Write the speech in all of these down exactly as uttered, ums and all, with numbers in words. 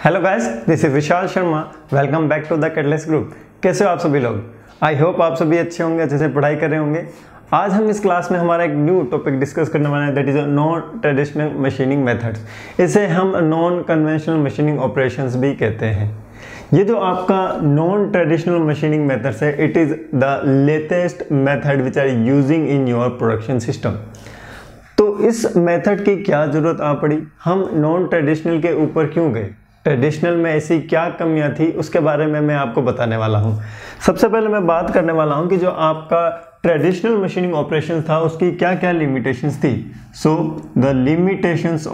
Hello guys, this is Vishal Sharma. Welcome back to the catalyst group. कैसे हो आप सभी लोग? आई होप आप सभी अच्छे होंगे, अच्छे से पढ़ाई कर रहे होंगे। आज हम इस क्लास में हमारा एक न्यू टॉपिक डिस्कस करने वाले हैं, that is non traditional machining methods. इसे हम नॉन कन्वेंशनल मशीनिंग ऑपरेशंस भी कहते हैं। ये जो आपका नॉन ट्रेडिशनल मशीनिंग मेथड्स है, it is the latest method which are using in your production system. तो इस मेथड की क्या जरूरत आ पड़ी, हम नॉन ट्रेडिशनल के ऊपर क्यों गए, ट्रेडिशनल में ऐसी क्या कमियां थी, उसके बारे में मैं आपको बताने वाला हूं। सबसे पहले मैं बात करने वाला हूं कि जो आपका ट्रेडिशनल मशीनिंग ऑपरेशन था उसकी क्या क्या लिमिटेशंस थी। So the limitations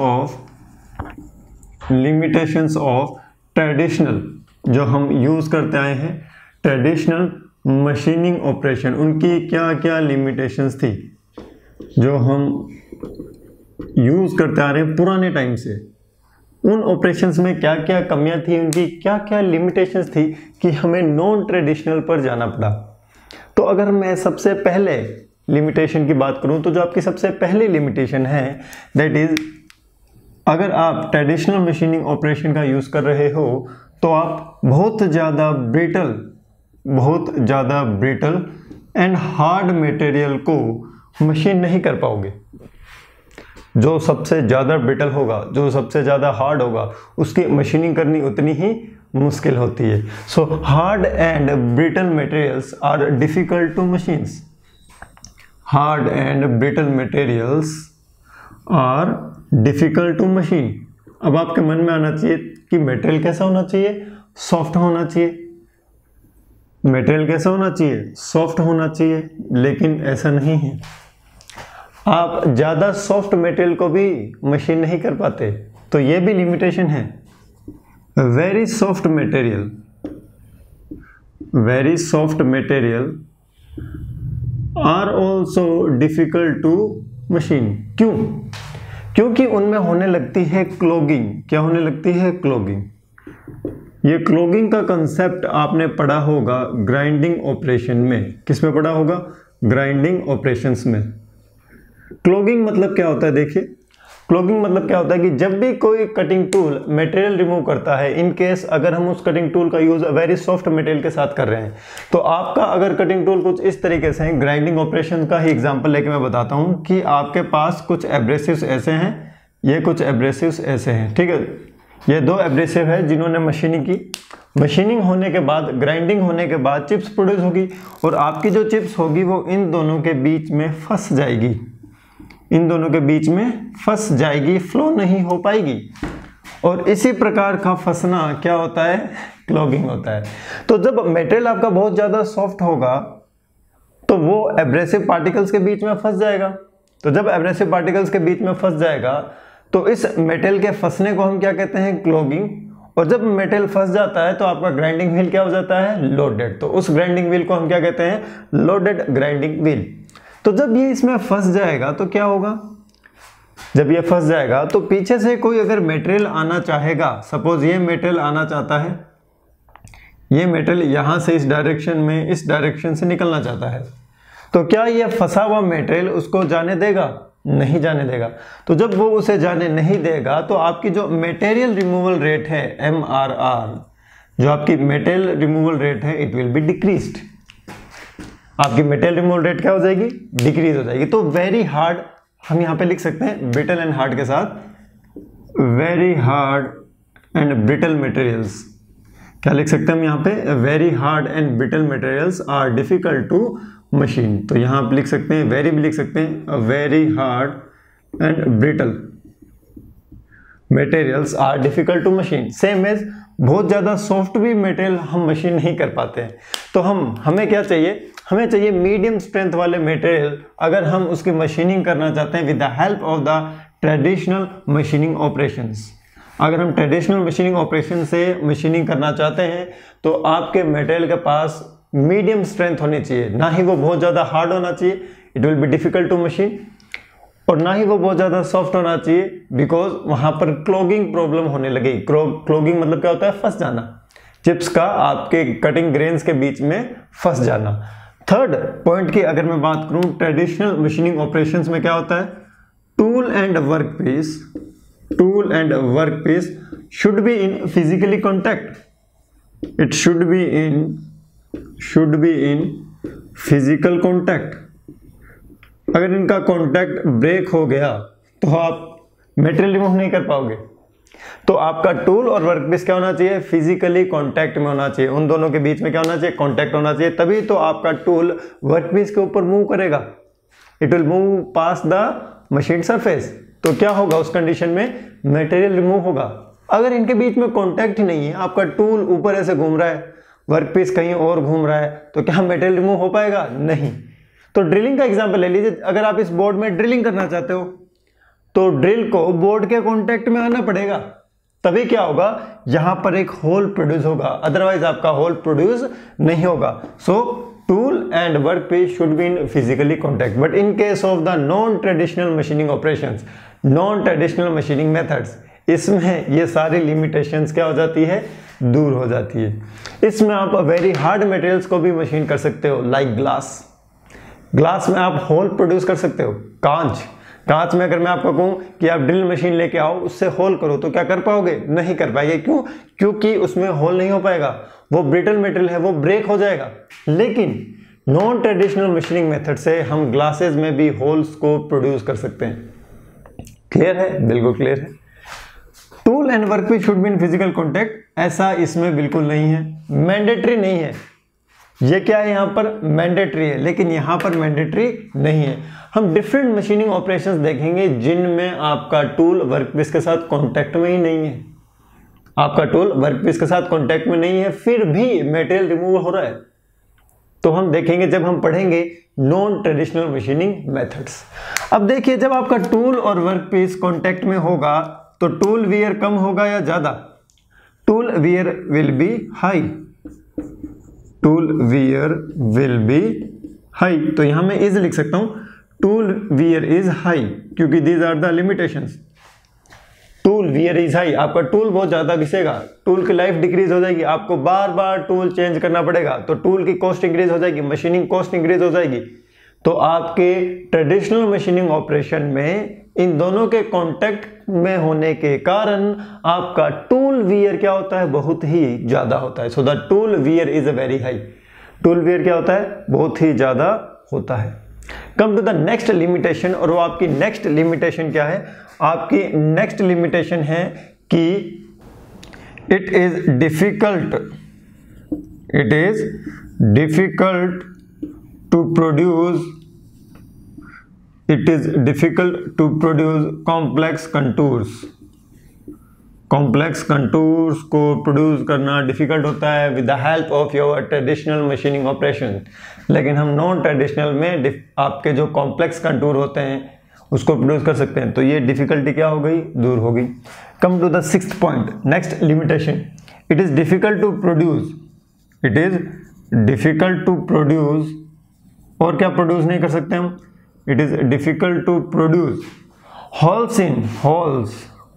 of limitations of traditional जो हम यूज करते आए हैं, ट्रेडिशनल मशीनिंग ऑपरेशन, उनकी क्या क्या लिमिटेशंस थी जो हम यूज करते आ रहे हैं पुराने टाइम से। उन ऑपरेशंस में क्या क्या कमियां थी, उनकी क्या क्या लिमिटेशंस थी कि हमें नॉन ट्रेडिशनल पर जाना पड़ा। तो अगर मैं सबसे पहले लिमिटेशन की बात करूं तो जो आपकी सबसे पहली लिमिटेशन है दैट इज, अगर आप ट्रेडिशनल मशीनिंग ऑपरेशन का यूज कर रहे हो तो आप बहुत ज़्यादा ब्रिटल बहुत ज़्यादा ब्रिटल एंड हार्ड मटेरियल को मशीन नहीं कर पाओगे। जो सबसे ज़्यादा ब्रिटल होगा, जो सबसे ज़्यादा हार्ड होगा, उसकी मशीनिंग करनी उतनी ही मुश्किल होती है। So hard and brittle materials are difficult to machines. Hard and brittle materials are difficult to machine. अब आपके मन में आना चाहिए कि मटेरियल कैसा होना चाहिए, सॉफ्ट होना चाहिए। मटेरियल कैसा होना चाहिए, सॉफ्ट होना चाहिए, लेकिन ऐसा नहीं है। आप ज़्यादा सॉफ्ट मटेरियल को भी मशीन नहीं कर पाते, तो ये भी लिमिटेशन है। Very soft material very soft material are also difficult to machine. क्यों? क्योंकि उनमें होने लगती है क्लॉगिंग। क्या होने लगती है? क्लॉगिंग। ये क्लॉगिंग का कंसेप्ट आपने पढ़ा होगा ग्राइंडिंग ऑपरेशन में। किस में पढ़ा होगा? ग्राइंडिंग ऑपरेशंस में। क्लॉगिंग मतलब क्या होता है? देखिए, क्लॉगिंग मतलब क्या होता है कि जब भी कोई कटिंग टूल मटेरियल रिमूव करता है, इन केस अगर हम उस कटिंग टूल का यूज वेरी सॉफ्ट मटेरियल के साथ कर रहे हैं, तो आपका अगर कटिंग टूल कुछ इस तरीके से है, ग्राइंडिंग ऑपरेशन का ही एग्जांपल लेके मैं बताता हूं कि आपके पास कुछ एब्रेसिव्स ऐसे हैं, ये कुछ एब्रेसिव्स ऐसे हैं, ठीक है। ये दो एब्रेसिव है जिन्होंने मशीनिंग की। मशीनिंग होने के बाद, ग्राइंडिंग होने के बाद चिप्स प्रोड्यूस होगी, और आपकी जो चिप्स होगी वो इन दोनों के बीच में फंस जाएगी इन दोनों के बीच में फंस जाएगी, फ्लो नहीं हो पाएगी। और इसी प्रकार का फंसना क्या होता है? क्लॉगिंग होता है। तो जब मटेरियल आपका बहुत ज़्यादा सॉफ्ट होगा तो वो एब्रेसिव पार्टिकल्स के बीच में फंस जाएगा। तो जब एब्रेसिव पार्टिकल्स के बीच में फंस जाएगा तो इस मटेरियल के फंसने को हम क्या कहते हैं? क्लॉगिंग। और जब मटेरियल फंस जाता है तो आपका ग्राइंडिंग व्हील क्या हो जाता है? लोडेड। तो उस ग्राइंडिंग व्हील को हम क्या कहते हैं? Loaded grinding wheel. तो जब ये इसमें फंस जाएगा तो क्या होगा? जब ये फंस जाएगा तो पीछे से कोई अगर मटेरियल आना चाहेगा, सपोज ये मटेरियल आना चाहता है, ये मटेरियल यहां से इस डायरेक्शन में, इस डायरेक्शन से निकलना चाहता है, तो क्या ये फंसा हुआ मटेरियल उसको जाने देगा? नहीं जाने देगा। तो जब वो उसे जाने नहीं देगा तो आपकी जो मटेरियल रिमूवल रेट है, एम आर आर, जो आपकी मटेरियल रिमूवल रेट है, इट विल बी डिक्रीज्ड। आपकी मटेरियल रिमूवल रेट क्या हो जाएगी? डिक्रीज हो जाएगी। तो वेरी हार्ड, हम यहां पे लिख सकते हैं ब्रिटल एंड हार्ड के साथ, very hard and brittle materials. क्या लिख सकते हैं हम यहां पे? Very hard and brittle materials are difficult to machine. तो यहां आप लिख सकते हैं, वेरी भी लिख सकते हैं, very hard and brittle materials are difficult to machine. Same as बहुत ज़्यादा सॉफ्ट भी मटेरियल हम मशीन नहीं कर पाते हैं। तो हम हमें क्या चाहिए? हमें चाहिए मीडियम स्ट्रेंथ वाले मटेरियल, अगर हम उसकी मशीनिंग करना चाहते हैं with the help of the traditional machining operations. अगर हम ट्रेडिशनल मशीनिंग ऑपरेशन से मशीनिंग करना चाहते हैं तो आपके मटेरियल के पास मीडियम स्ट्रेंथ होनी चाहिए। ना ही वो बहुत ज़्यादा हार्ड होना चाहिए, it will be difficult to machine, और ना ही वो बहुत ज़्यादा सॉफ्ट होना चाहिए, बिकॉज वहाँ पर क्लॉगिंग प्रॉब्लम होने लगेगी। क्लॉगिंग मतलब क्या होता है? फंस जाना, चिप्स का आपके कटिंग ग्रेन्स के बीच में फंस जाना। थर्ड पॉइंट की अगर मैं बात करूं, ट्रेडिशनल मशीनिंग ऑपरेशंस में क्या होता है? Tool and workpiece tool and workpiece should be in physically contact. It should be in should be in physical contact. अगर इनका कॉन्टैक्ट ब्रेक हो गया तो आप मटेरियल रिमूव नहीं कर पाओगे। तो आपका टूल और वर्कपीस क्या होना चाहिए? फिजिकली कांटेक्ट में होना चाहिए। उन दोनों के बीच में क्या होना चाहिए? कांटेक्ट होना चाहिए, तभी तो आपका टूल वर्कपीस के ऊपर मूव करेगा। It will move pass the machine surface. तो क्या होगा उस कंडीशन में? मटेरियल रिमूव होगा। अगर इनके बीच में कांटेक्ट ही नहीं है, आपका टूल ऊपर ऐसे घूम रहा है, वर्कपीस कहीं और घूम रहा है, तो क्या मटेरियल रिमूव हो पाएगा? नहीं। तो ड्रिलिंग का एग्जांपल ले लीजिए। अगर आप इस बोर्ड में ड्रिलिंग करना चाहते हो तो ड्रिल को बोर्ड के कांटेक्ट में आना पड़ेगा, तभी क्या होगा? यहां पर एक होल प्रोड्यूस होगा, अदरवाइज आपका होल प्रोड्यूस नहीं होगा। So tool and workpiece should be in physically contact. But in case of the non traditional machining operations, non traditional machining methods, इसमें ये सारी लिमिटेशंस क्या हो जाती है? दूर हो जाती है। इसमें आप वेरी हार्ड मटेरियल्स को भी मशीन कर सकते हो, लाइक ग्लास। ग्लास में आप होल प्रोड्यूस कर सकते हो। कांच कांच में अगर मैं आपको कहूं कि आप ड्रिल मशीन लेके आओ, उससे होल करो, तो क्या कर पाओगे? नहीं कर पाएंगे। क्यों? क्योंकि उसमें होल नहीं हो पाएगा, वो ब्रिटल मटेरियल है, वो ब्रेक हो जाएगा। लेकिन नॉन ट्रेडिशनल मशीनिंग मेथड से हम ग्लासेस में भी होल्स को प्रोड्यूस कर सकते हैं। क्लियर है? बिल्कुल क्लियर है। Tool and workpiece should be in physical contact, ऐसा इसमें बिल्कुल नहीं है, मैंडेटरी नहीं है। ये क्या है? यहां पर मैंडेटरी है, लेकिन यहां पर मैंडेटरी नहीं है। हम डिफरेंट मशीनिंग ऑपरेशंस देखेंगे जिनमें आपका टूल वर्कपीस के साथ कांटेक्ट में ही नहीं है। आपका टूल वर्कपीस के साथ कांटेक्ट में नहीं है, फिर भी मटेरियल रिमूव हो रहा है। तो हम देखेंगे जब हम पढ़ेंगे नॉन ट्रेडिशनल मशीनिंग मेथड्स। अब देखिए, जब आपका टूल और वर्कपीस कांटेक्ट में होगा तो टूल वियर कम होगा या ज्यादा? Tool wear will be high. Tool wear will be high. तो यहां मैं इज लिख सकता हूं टूल वियर इज हाई, क्योंकि these are the limitations. Tool wear is high, आपका टूल बहुत ज्यादा घिसेगा, टूल की लाइफ डिक्रीज हो जाएगी, आपको बार बार टूल चेंज करना पड़ेगा, तो टूल की कॉस्ट इंक्रीज हो जाएगी, मशीनिंग कॉस्ट इंक्रीज हो जाएगी। तो आपके ट्रेडिशनल मशीनिंग ऑपरेशन में इन दोनों के कांटेक्ट में होने के कारण आपका टूल वियर क्या होता है? बहुत ही ज्यादा होता है। So the tool wear is a very high. Tool wear क्या होता है? बहुत ही ज्यादा होता है। Come to the next limitation, और वो आपकी नेक्स्ट लिमिटेशन क्या है? आपकी नेक्स्ट लिमिटेशन है कि it is difficult it is difficult to produce it is difficult to produce complex contours. Complex contours को प्रोड्यूस करना डिफिकल्ट होता है with the help of your traditional machining operation. लेकिन हम नॉन ट्रेडिशनल में आपके जो कॉम्प्लेक्स कंटूर होते हैं उसको प्रोड्यूस कर सकते हैं। तो ये डिफिकल्टी क्या हो गई? दूर हो गई। Come to the sixth point, next limitation. It is difficult to produce it is difficult to produce और क्या प्रोड्यूस नहीं कर सकते हम? It is difficult to produce holes in holes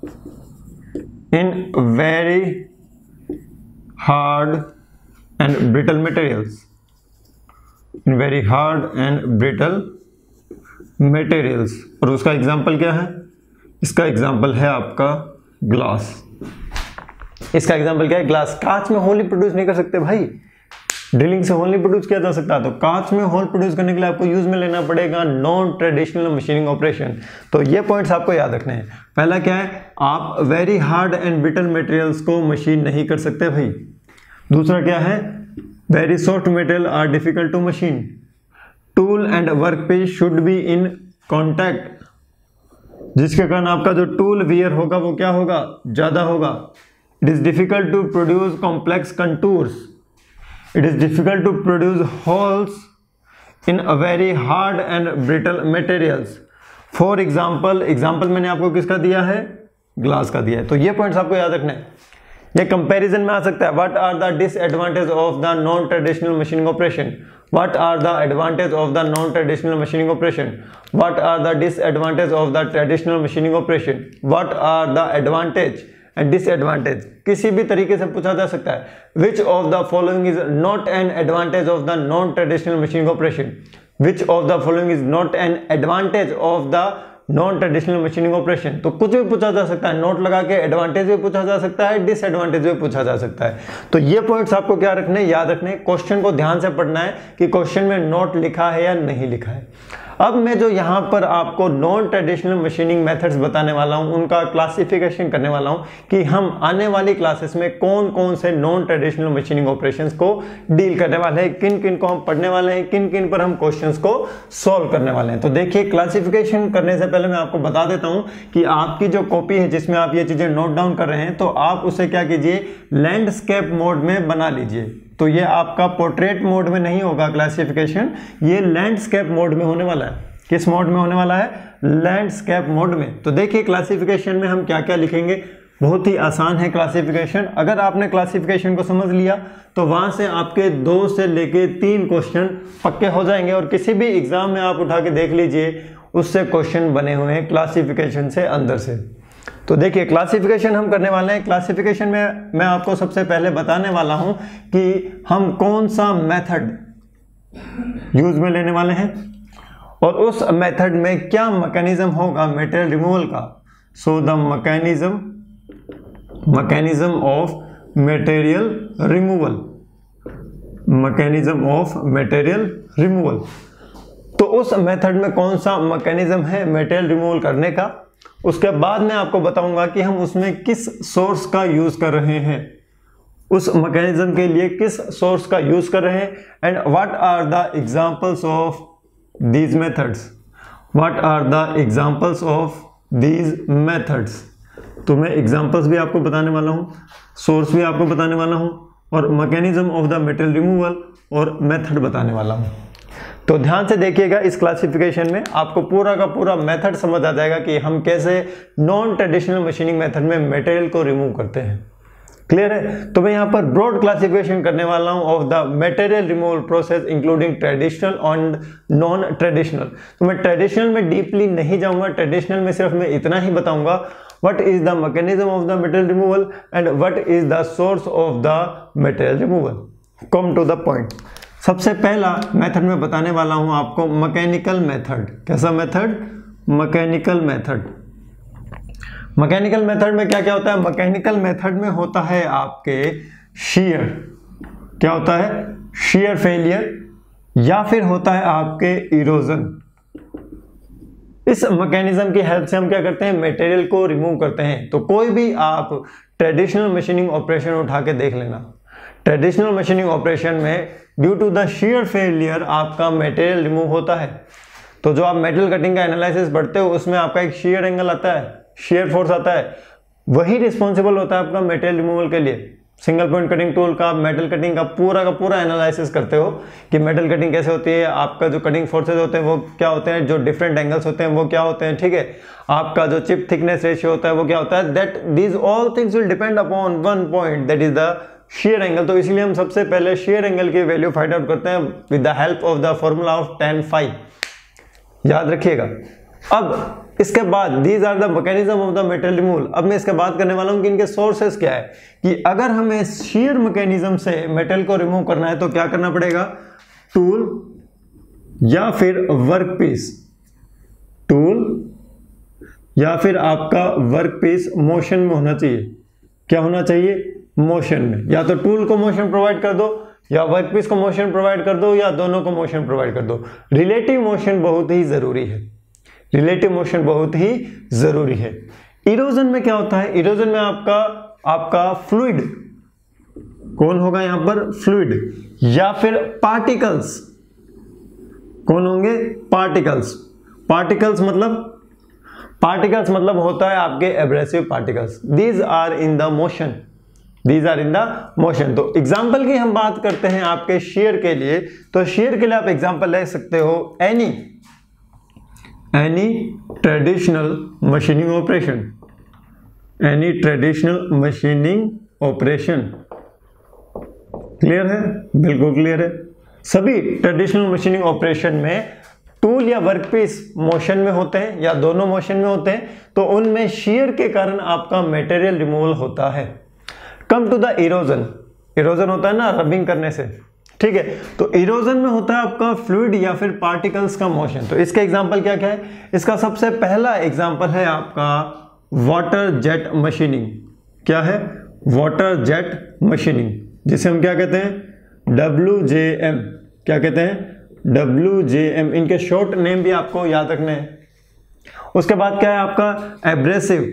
in very hard and brittle materials in very hard and brittle materials. और उसका example क्या है? इसका एग्जाम्पल है आपका ग्लास। इसका एग्जाम्पल क्या है? ग्लास। कांच में होल ही प्रोड्यूस नहीं कर सकते भाई, ड्रिलिंग से होल नहीं प्रोड्यूस किया जा सकता। तो कांच में होल प्रोड्यूस करने के लिए आपको यूज में लेना पड़ेगा नॉन ट्रेडिशनल मशीनिंग ऑपरेशन। तो ये पॉइंट्स आपको याद रखने हैं। पहला क्या है? आप very hard and brittle materials को मशीन नहीं कर सकते भाई। दूसरा क्या है? Very soft material are difficult to machine. Tool and workpiece should be in contact, जिसके कारण आपका जो टूल वियर होगा वो क्या होगा? ज्यादा होगा। It is difficult to produce complex contours. It is difficult to produce holes in a very hard and brittle materials. For example, example मैंने आपको किसका दिया है? ग्लास का दिया है। तो ये पॉइंट्स आपको याद रखना है। ये कंपैरिजन में आ सकता है। What are the disadvantages of the non-traditional machining operation? What are the advantages of the non-traditional machining operation? What are the disadvantages of the traditional machining operation? What are the advantage and disadvantage? किसी भी तरीके से पूछा जा सकता है। Which of the following is not an advantage of the non-traditional machining operation? Which of the following is not an advantage of the non traditional machining operation. तो कुछ भी पूछा जा सकता है, नोट लगा के एडवांटेज भी पूछा जा सकता है, डिसएडवांटेज भी पूछा जा सकता है। तो ये पॉइंट्स आपको क्या रखने, याद रखने, क्वेश्चन को ध्यान से पढ़ना है कि क्वेश्चन में नोट लिखा है या नहीं लिखा है। अब मैं जो यहाँ पर आपको नॉन ट्रेडिशनल मशीनिंग मेथड्स बताने वाला हूँ, उनका क्लासिफिकेशन करने वाला हूँ कि हम आने वाली क्लासेस में कौन कौन से नॉन ट्रेडिशनल मशीनिंग ऑपरेशंस को डील करने वाले हैं, किन किन को हम पढ़ने वाले हैं, किन किन पर हम क्वेश्चंस को सॉल्व करने वाले हैं। तो देखिए, क्लासिफिकेशन करने से पहले मैं आपको बता देता हूँ कि आपकी जो कॉपी है जिसमें आप ये चीजें नोट डाउन कर रहे हैं, तो आप उसे क्या कीजिए, लैंडस्केप मोड में बना लीजिए। तो ये आपका पोर्ट्रेट मोड में नहीं होगा क्लासिफिकेशन, ये लैंडस्केप मोड में होने वाला है। किस मोड में होने वाला है, लैंडस्केप मोड में। तो देखिए क्लासिफिकेशन में हम क्या क्या लिखेंगे, बहुत ही आसान है क्लासिफिकेशन। अगर आपने क्लासिफिकेशन को समझ लिया तो वहां से आपके दो से लेके तीन क्वेश्चन पक्के हो जाएंगे, और किसी भी एग्जाम में आप उठा के देख लीजिए, उससे क्वेश्चन बने हुए हैं क्लासिफिकेशन से, अंदर से। तो देखिए क्लासिफिकेशन हम करने वाले हैं। क्लासिफिकेशन में मैं आपको सबसे पहले बताने वाला हूं कि हम कौन सा मेथड यूज में लेने वाले हैं और उस मेथड में क्या मैकेनिज्म होगा मटेरियल रिमूवल का। So the mechanism mechanism of material removal mechanism of material removal तो उस मेथड में कौन सा मैकेनिज्म है मटेरियल रिमूवल करने का। उसके बाद मैं आपको बताऊंगा कि हम उसमें किस सोर्स का यूज कर रहे हैं, उस मैकेनिज्म के लिए किस सोर्स का यूज कर रहे हैं, and what are the examples of these methods what are the examples of these methods. तो मैं एग्जांपल्स भी आपको बताने वाला हूं, सोर्स भी आपको बताने वाला हूं, और mechanism of the material removal और मेथड बताने वाला हूं। तो ध्यान से देखिएगा, इस क्लासिफिकेशन में आपको पूरा का पूरा मेथड समझ आ जाएगा कि हम कैसे नॉन ट्रेडिशनल मशीनिंग मेथड में मटेरियल को रिमूव करते हैं। क्लियर है। तो मैं यहाँ पर ब्रॉड क्लासिफिकेशन करने वाला हूँ of the material removal process including traditional and non traditional. तो मैं ट्रेडिशनल में डीपली नहीं जाऊंगा, ट्रेडिशनल में सिर्फ मैं इतना ही बताऊंगा what is the mechanism of the material removal and what is the source of the material removal. Come to the point. सबसे पहला मेथड मैं बताने वाला हूं आपको मैकेनिकल मेथड। कैसा method, mechanical method. Mechanical method में क्या क्या होता है, मैकेनिकल मेथड में होता है आपके shear, क्या होता है, shear फेलियर, या फिर होता है आपके इरोजन। इस मैकेनिज्म की हेल्प से हम क्या करते हैं, मटेरियल को रिमूव करते हैं। तो कोई भी आप ट्रेडिशनल मशीनिंग ऑपरेशन उठा के देख लेना, ट्रेडिशनल मशीनिंग ऑपरेशन में due to the shear failure आपका मटेरियल रिमूव होता है। तो जो आप मेटल कटिंग का एनालिसिस पढ़ते हो उसमें आपका एक shear एंगल आता है, shear फोर्स आता है, वही रिस्पॉन्सिबल होता है आपका मटेरियल रिमूवल के लिए। सिंगल पॉइंट कटिंग टूल का, मेटल कटिंग का पूरा का पूरा एनालिसिस करते हो कि मेटल कटिंग कैसे होती है, आपका जो कटिंग फोर्सेज होते हैं वो क्या होते हैं, जो डिफरेंट एंगल्स होते हैं वो क्या होते हैं, ठीक है, आपका जो चिप थिकनेस रेशियो होता है वो क्या होता है, that these all things will depend upon one point, that is the shear angle. तो इसलिए हम सबसे पहले shear एंगल की वैल्यू फाइंड आउट करते हैं with the help of the formula of ten five, याद रखिएगा। अब इसके बाद these are the mechanism of the material removal. अब मैं इसके बात करने वाला हूं कि इनके सोर्सेस क्या है, कि अगर हमें shear मैकेनिज्म से मेटल को रिमूव करना है तो क्या करना पड़ेगा, टूल या फिर वर्कपीस, टूल या फिर आपका वर्कपीस मोशन में होना चाहिए। क्या होना चाहिए, मोशन में। या तो टूल को मोशन प्रोवाइड कर दो या वर्कपीस को मोशन प्रोवाइड कर दो या दोनों को मोशन प्रोवाइड कर दो। रिलेटिव मोशन बहुत ही जरूरी है, रिलेटिव मोशन बहुत ही जरूरी है। इरोजन में क्या होता है, इरोजन में आपका आपका फ्लूइड, कौन होगा यहां पर, फ्लूइड या फिर पार्टिकल्स, कौन होंगे, पार्टिकल्स। पार्टिकल्स मतलब पार्टिकल्स मतलब होता है आपके abrasive particles. These are in the motion, these are in the motion. तो एग्जाम्पल की हम बात करते हैं आपके shear के लिए, तो shear के लिए आप एग्जाम्पल ले सकते हो any any traditional machining operation, any traditional machining operation. Clear है, बिल्कुल क्लियर है। सभी ट्रेडिशनल मशीनिंग ऑपरेशन में टूल या वर्कपीस मोशन में होते हैं या दोनों मोशन में होते हैं, तो उनमें shear के कारण आपका मटेरियल रिमूवल होता है। Come to the erosion, erosion होता है ना रबिंग करने से, ठीक है। तो इरोजन में होता है आपका फ्लूइड या फिर पार्टिकल्स का मोशन। तो इसका एग्जांपल क्या क्या है? इसका सबसे पहला एग्जांपल है आपका वाटर जेट मशीनिंग। क्या है? वाटर जेट मशीनिंग, जिसे हम क्या कहते हैं? W J M. क्या कहते हैं? W J M. इनके शॉर्ट नेम भी आपको याद रखने हैं। उसके बाद क्या है आपका? Abrasive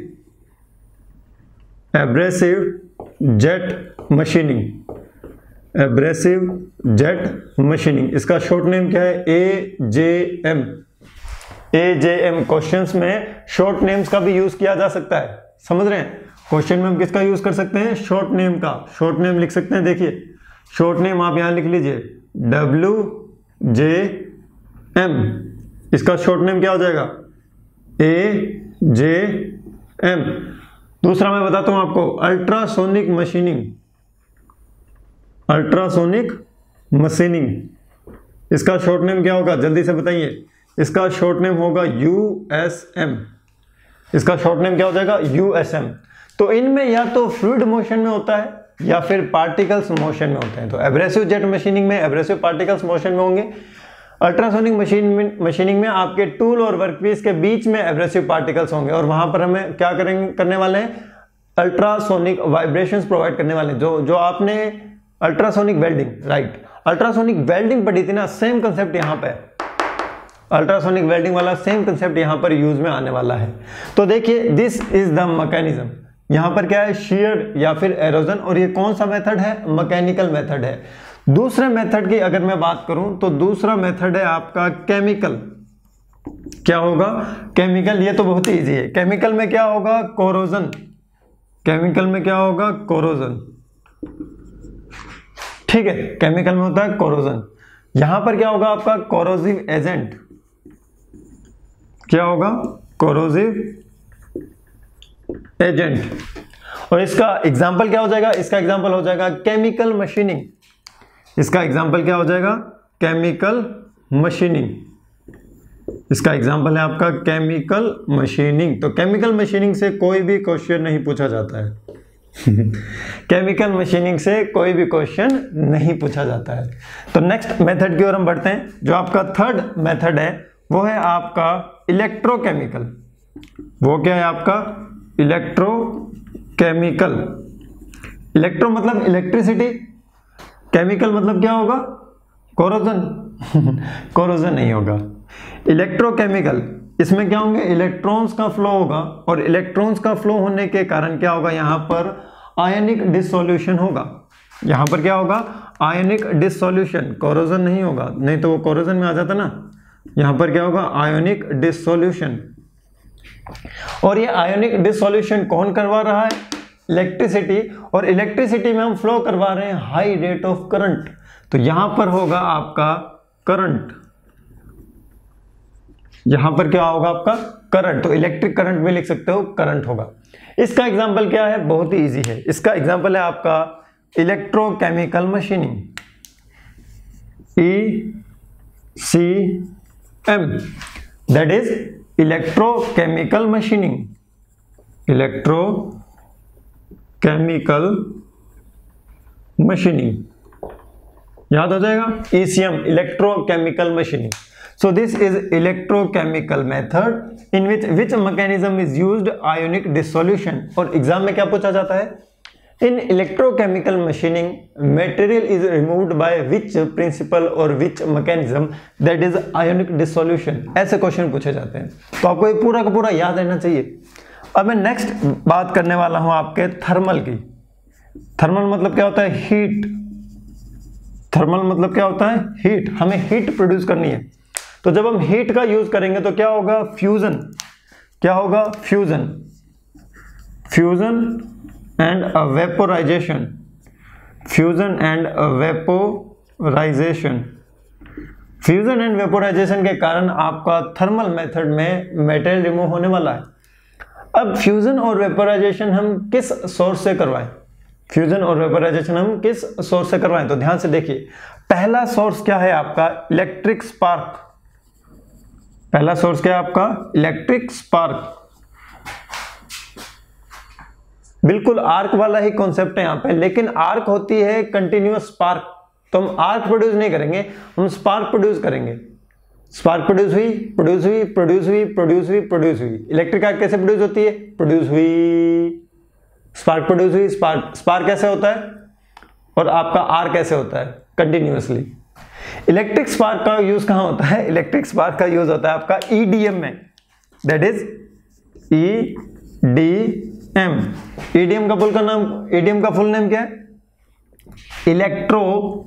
abrasive jet machining. Abrasive jet machining, इसका शॉर्ट नेम क्या है? A J M. A J M. Questions में शॉर्ट नेम्स का भी यूज किया जा सकता है, समझ रहे हैं? क्वेश्चन में हम किसका यूज कर सकते हैं? शॉर्ट नेम का। शॉर्ट नेम लिख सकते हैं, देखिए शॉर्ट नेम आप यहां लिख लीजिए, डब्ल्यू जे एम। इसका शॉर्ट नेम क्या हो जाएगा? A J M. दूसरा मैं बताता हूं आपको, अल्ट्रासोनिक मशीनिंग। अल्ट्रासोनिक मशीनिंग, इसका शॉर्ट नेम क्या होगा? जल्दी से बताइए। इसका शॉर्ट नेम होगा यू एस एम। इसका शॉर्ट नेम क्या हो जाएगा? U S M. तो इनमें या तो फ्लूइड मोशन में होता है या फिर पार्टिकल्स मोशन में होते हैं। तो एब्रेसिव जेट मशीनिंग में एब्रेसिव पार्टिकल्स मोशन में होंगे। अल्ट्रासोनिक मशीन में मशीनिंग में आपके टूल और वर्कपीस के बीच में एब्रेसिव पार्टिकल्स होंगे, और वहां पर हमें क्या करेंगे करने वाले हैं? अल्ट्रासोनिक वाइब्रेशंस प्रोवाइड करने वाले हैं। जो जो आपने ultrasonic welding, right, ultrasonic welding पढ़ी थी ना, सेम कंसेप्ट यहां पे, अल्ट्रासोनिक वेल्डिंग वाला सेम कंसेप्ट यहां पर यूज में आने वाला है। तो देखिए, दिस इज द मैकेनिज्म। यहां पर क्या है? शेयर या फिर एरोजन। और ये कौन सा मेथड है? मैकेनिकल मेथड है। दूसरे मेथड की अगर मैं बात करूं तो दूसरा मेथड है आपका केमिकल। क्या होगा? केमिकल। ये तो बहुत ही इजी है। केमिकल में क्या होगा? कोरोजन। केमिकल में क्या होगा? कोरोजन। ठीक है, केमिकल में होता है कोरोजन। यहां पर क्या होगा आपका? Corrosive agent. क्या होगा? Corrosive agent. और इसका एग्जाम्पल क्या हो जाएगा? इसका एग्जाम्पल हो जाएगा केमिकल मशीनिंग। इसका एग्जाम्पल क्या हो जाएगा? Chemical machining. इसका एग्जाम्पल है आपका केमिकल मशीनिंग। तो केमिकल मशीनिंग से कोई भी क्वेश्चन नहीं पूछा जाता है। केमिकल मशीनिंग से कोई भी क्वेश्चन नहीं पूछा जाता है। तो नेक्स्ट मेथड की ओर हम बढ़ते हैं। जो आपका थर्ड मेथड है वो है आपका इलेक्ट्रोकेमिकल। वो क्या है आपका? इलेक्ट्रोकेमिकल। इलेक्ट्रो मतलब इलेक्ट्रिसिटी, केमिकल मतलब क्या होगा? कोरोजन। कोरोजन नहीं होगा। इलेक्ट्रोकेमिकल, इसमें क्या होंगे? इलेक्ट्रॉन्स का फ्लो होगा, और इलेक्ट्रॉन्स का फ्लो होने के कारण क्या होगा? यहां पर आयनिक डिसोल्यूशन होगा। यहां पर क्या होगा? Ionic dissolution. कोरोजन नहीं होगा, नहीं तो वो कोरोजन में आ जाता ना। यहां पर क्या होगा? Ionic dissolution. और ये आयनिक डिसोल्यूशन कौन करवा रहा है? इलेक्ट्रिसिटी। और इलेक्ट्रिसिटी में हम फ्लो करवा रहे हैं हाई रेट ऑफ करंट। तो यहां पर होगा आपका करंट। यहां पर क्या होगा आपका? करंट। तो इलेक्ट्रिक करंट भी लिख सकते हो, करंट होगा। इसका एग्जांपल क्या है? बहुत ही इजी है। इसका एग्जांपल है आपका electrochemical machining. E C M, that is electrochemical machining. Electrochemical machining याद हो जाएगा। E C M, electrochemical machining. So this is electrochemical method in which which mechanism is used? Ionic dissolution। और exam में क्या पूछा जाता है? In electrochemical machining, material is removed by which principle or which mechanism? That is ionic dissolution। ऐसे question पूछे जाते हैं, तो आपको ये पूरा का पूरा याद रहना चाहिए। अब मैं नेक्स्ट बात करने वाला हूं आपके थर्मल की। थर्मल मतलब क्या होता है? हीट। थर्मल मतलब क्या होता है? हीट। हमें हीट प्रोड्यूस करनी है। तो जब हम हीट का यूज करेंगे तो क्या होगा? फ्यूजन। क्या होगा? Fusion. Fusion and vaporization. Fusion and vaporization. Fusion and vaporization के कारण आपका थर्मल मेथड में मेटेरियल रिमूव होने वाला है। अब फ्यूजन और वेपोराइजेशन हम किस सोर्स से करवाएं? फ्यूजन और वेपोराइजेशन हम किस सोर्स से करवाएं? तो ध्यान से देखिए, पहला सोर्स क्या है आपका? Electric spark. पहला सोर्स क्या है आपका? Electric spark. बिल्कुल आर्क वाला ही कॉन्सेप्ट है यहां पे, लेकिन आर्क होती है कंटिन्यूअस स्पार्क। तो हम आर्क प्रोड्यूस नहीं करेंगे, हम स्पार्क प्रोड्यूस करेंगे। स्पार्क प्रोड्यूस हुई, प्रोड्यूस हुई, प्रोड्यूस हुई, प्रोड्यूस हुई, प्रोड्यूस हुई। इलेक्ट्रिक आर्क कैसे प्रोड्यूस होती है? प्रोड्यूस हुई, स्पार्क प्रोड्यूस हुई, स्पार्क स्पार्क कैसे होता है, और आपका आर्क कैसे होता है? कंटिन्यूअसली। इलेक्ट्रिक स्पार्क का यूज कहां होता है? इलेक्ट्रिक स्पार्क का यूज होता है आपका ईडीएम में, दैट इज ईडीएम। ईडीएम का फुल का नाम, ईडीएम का फुल नेम क्या है? Electro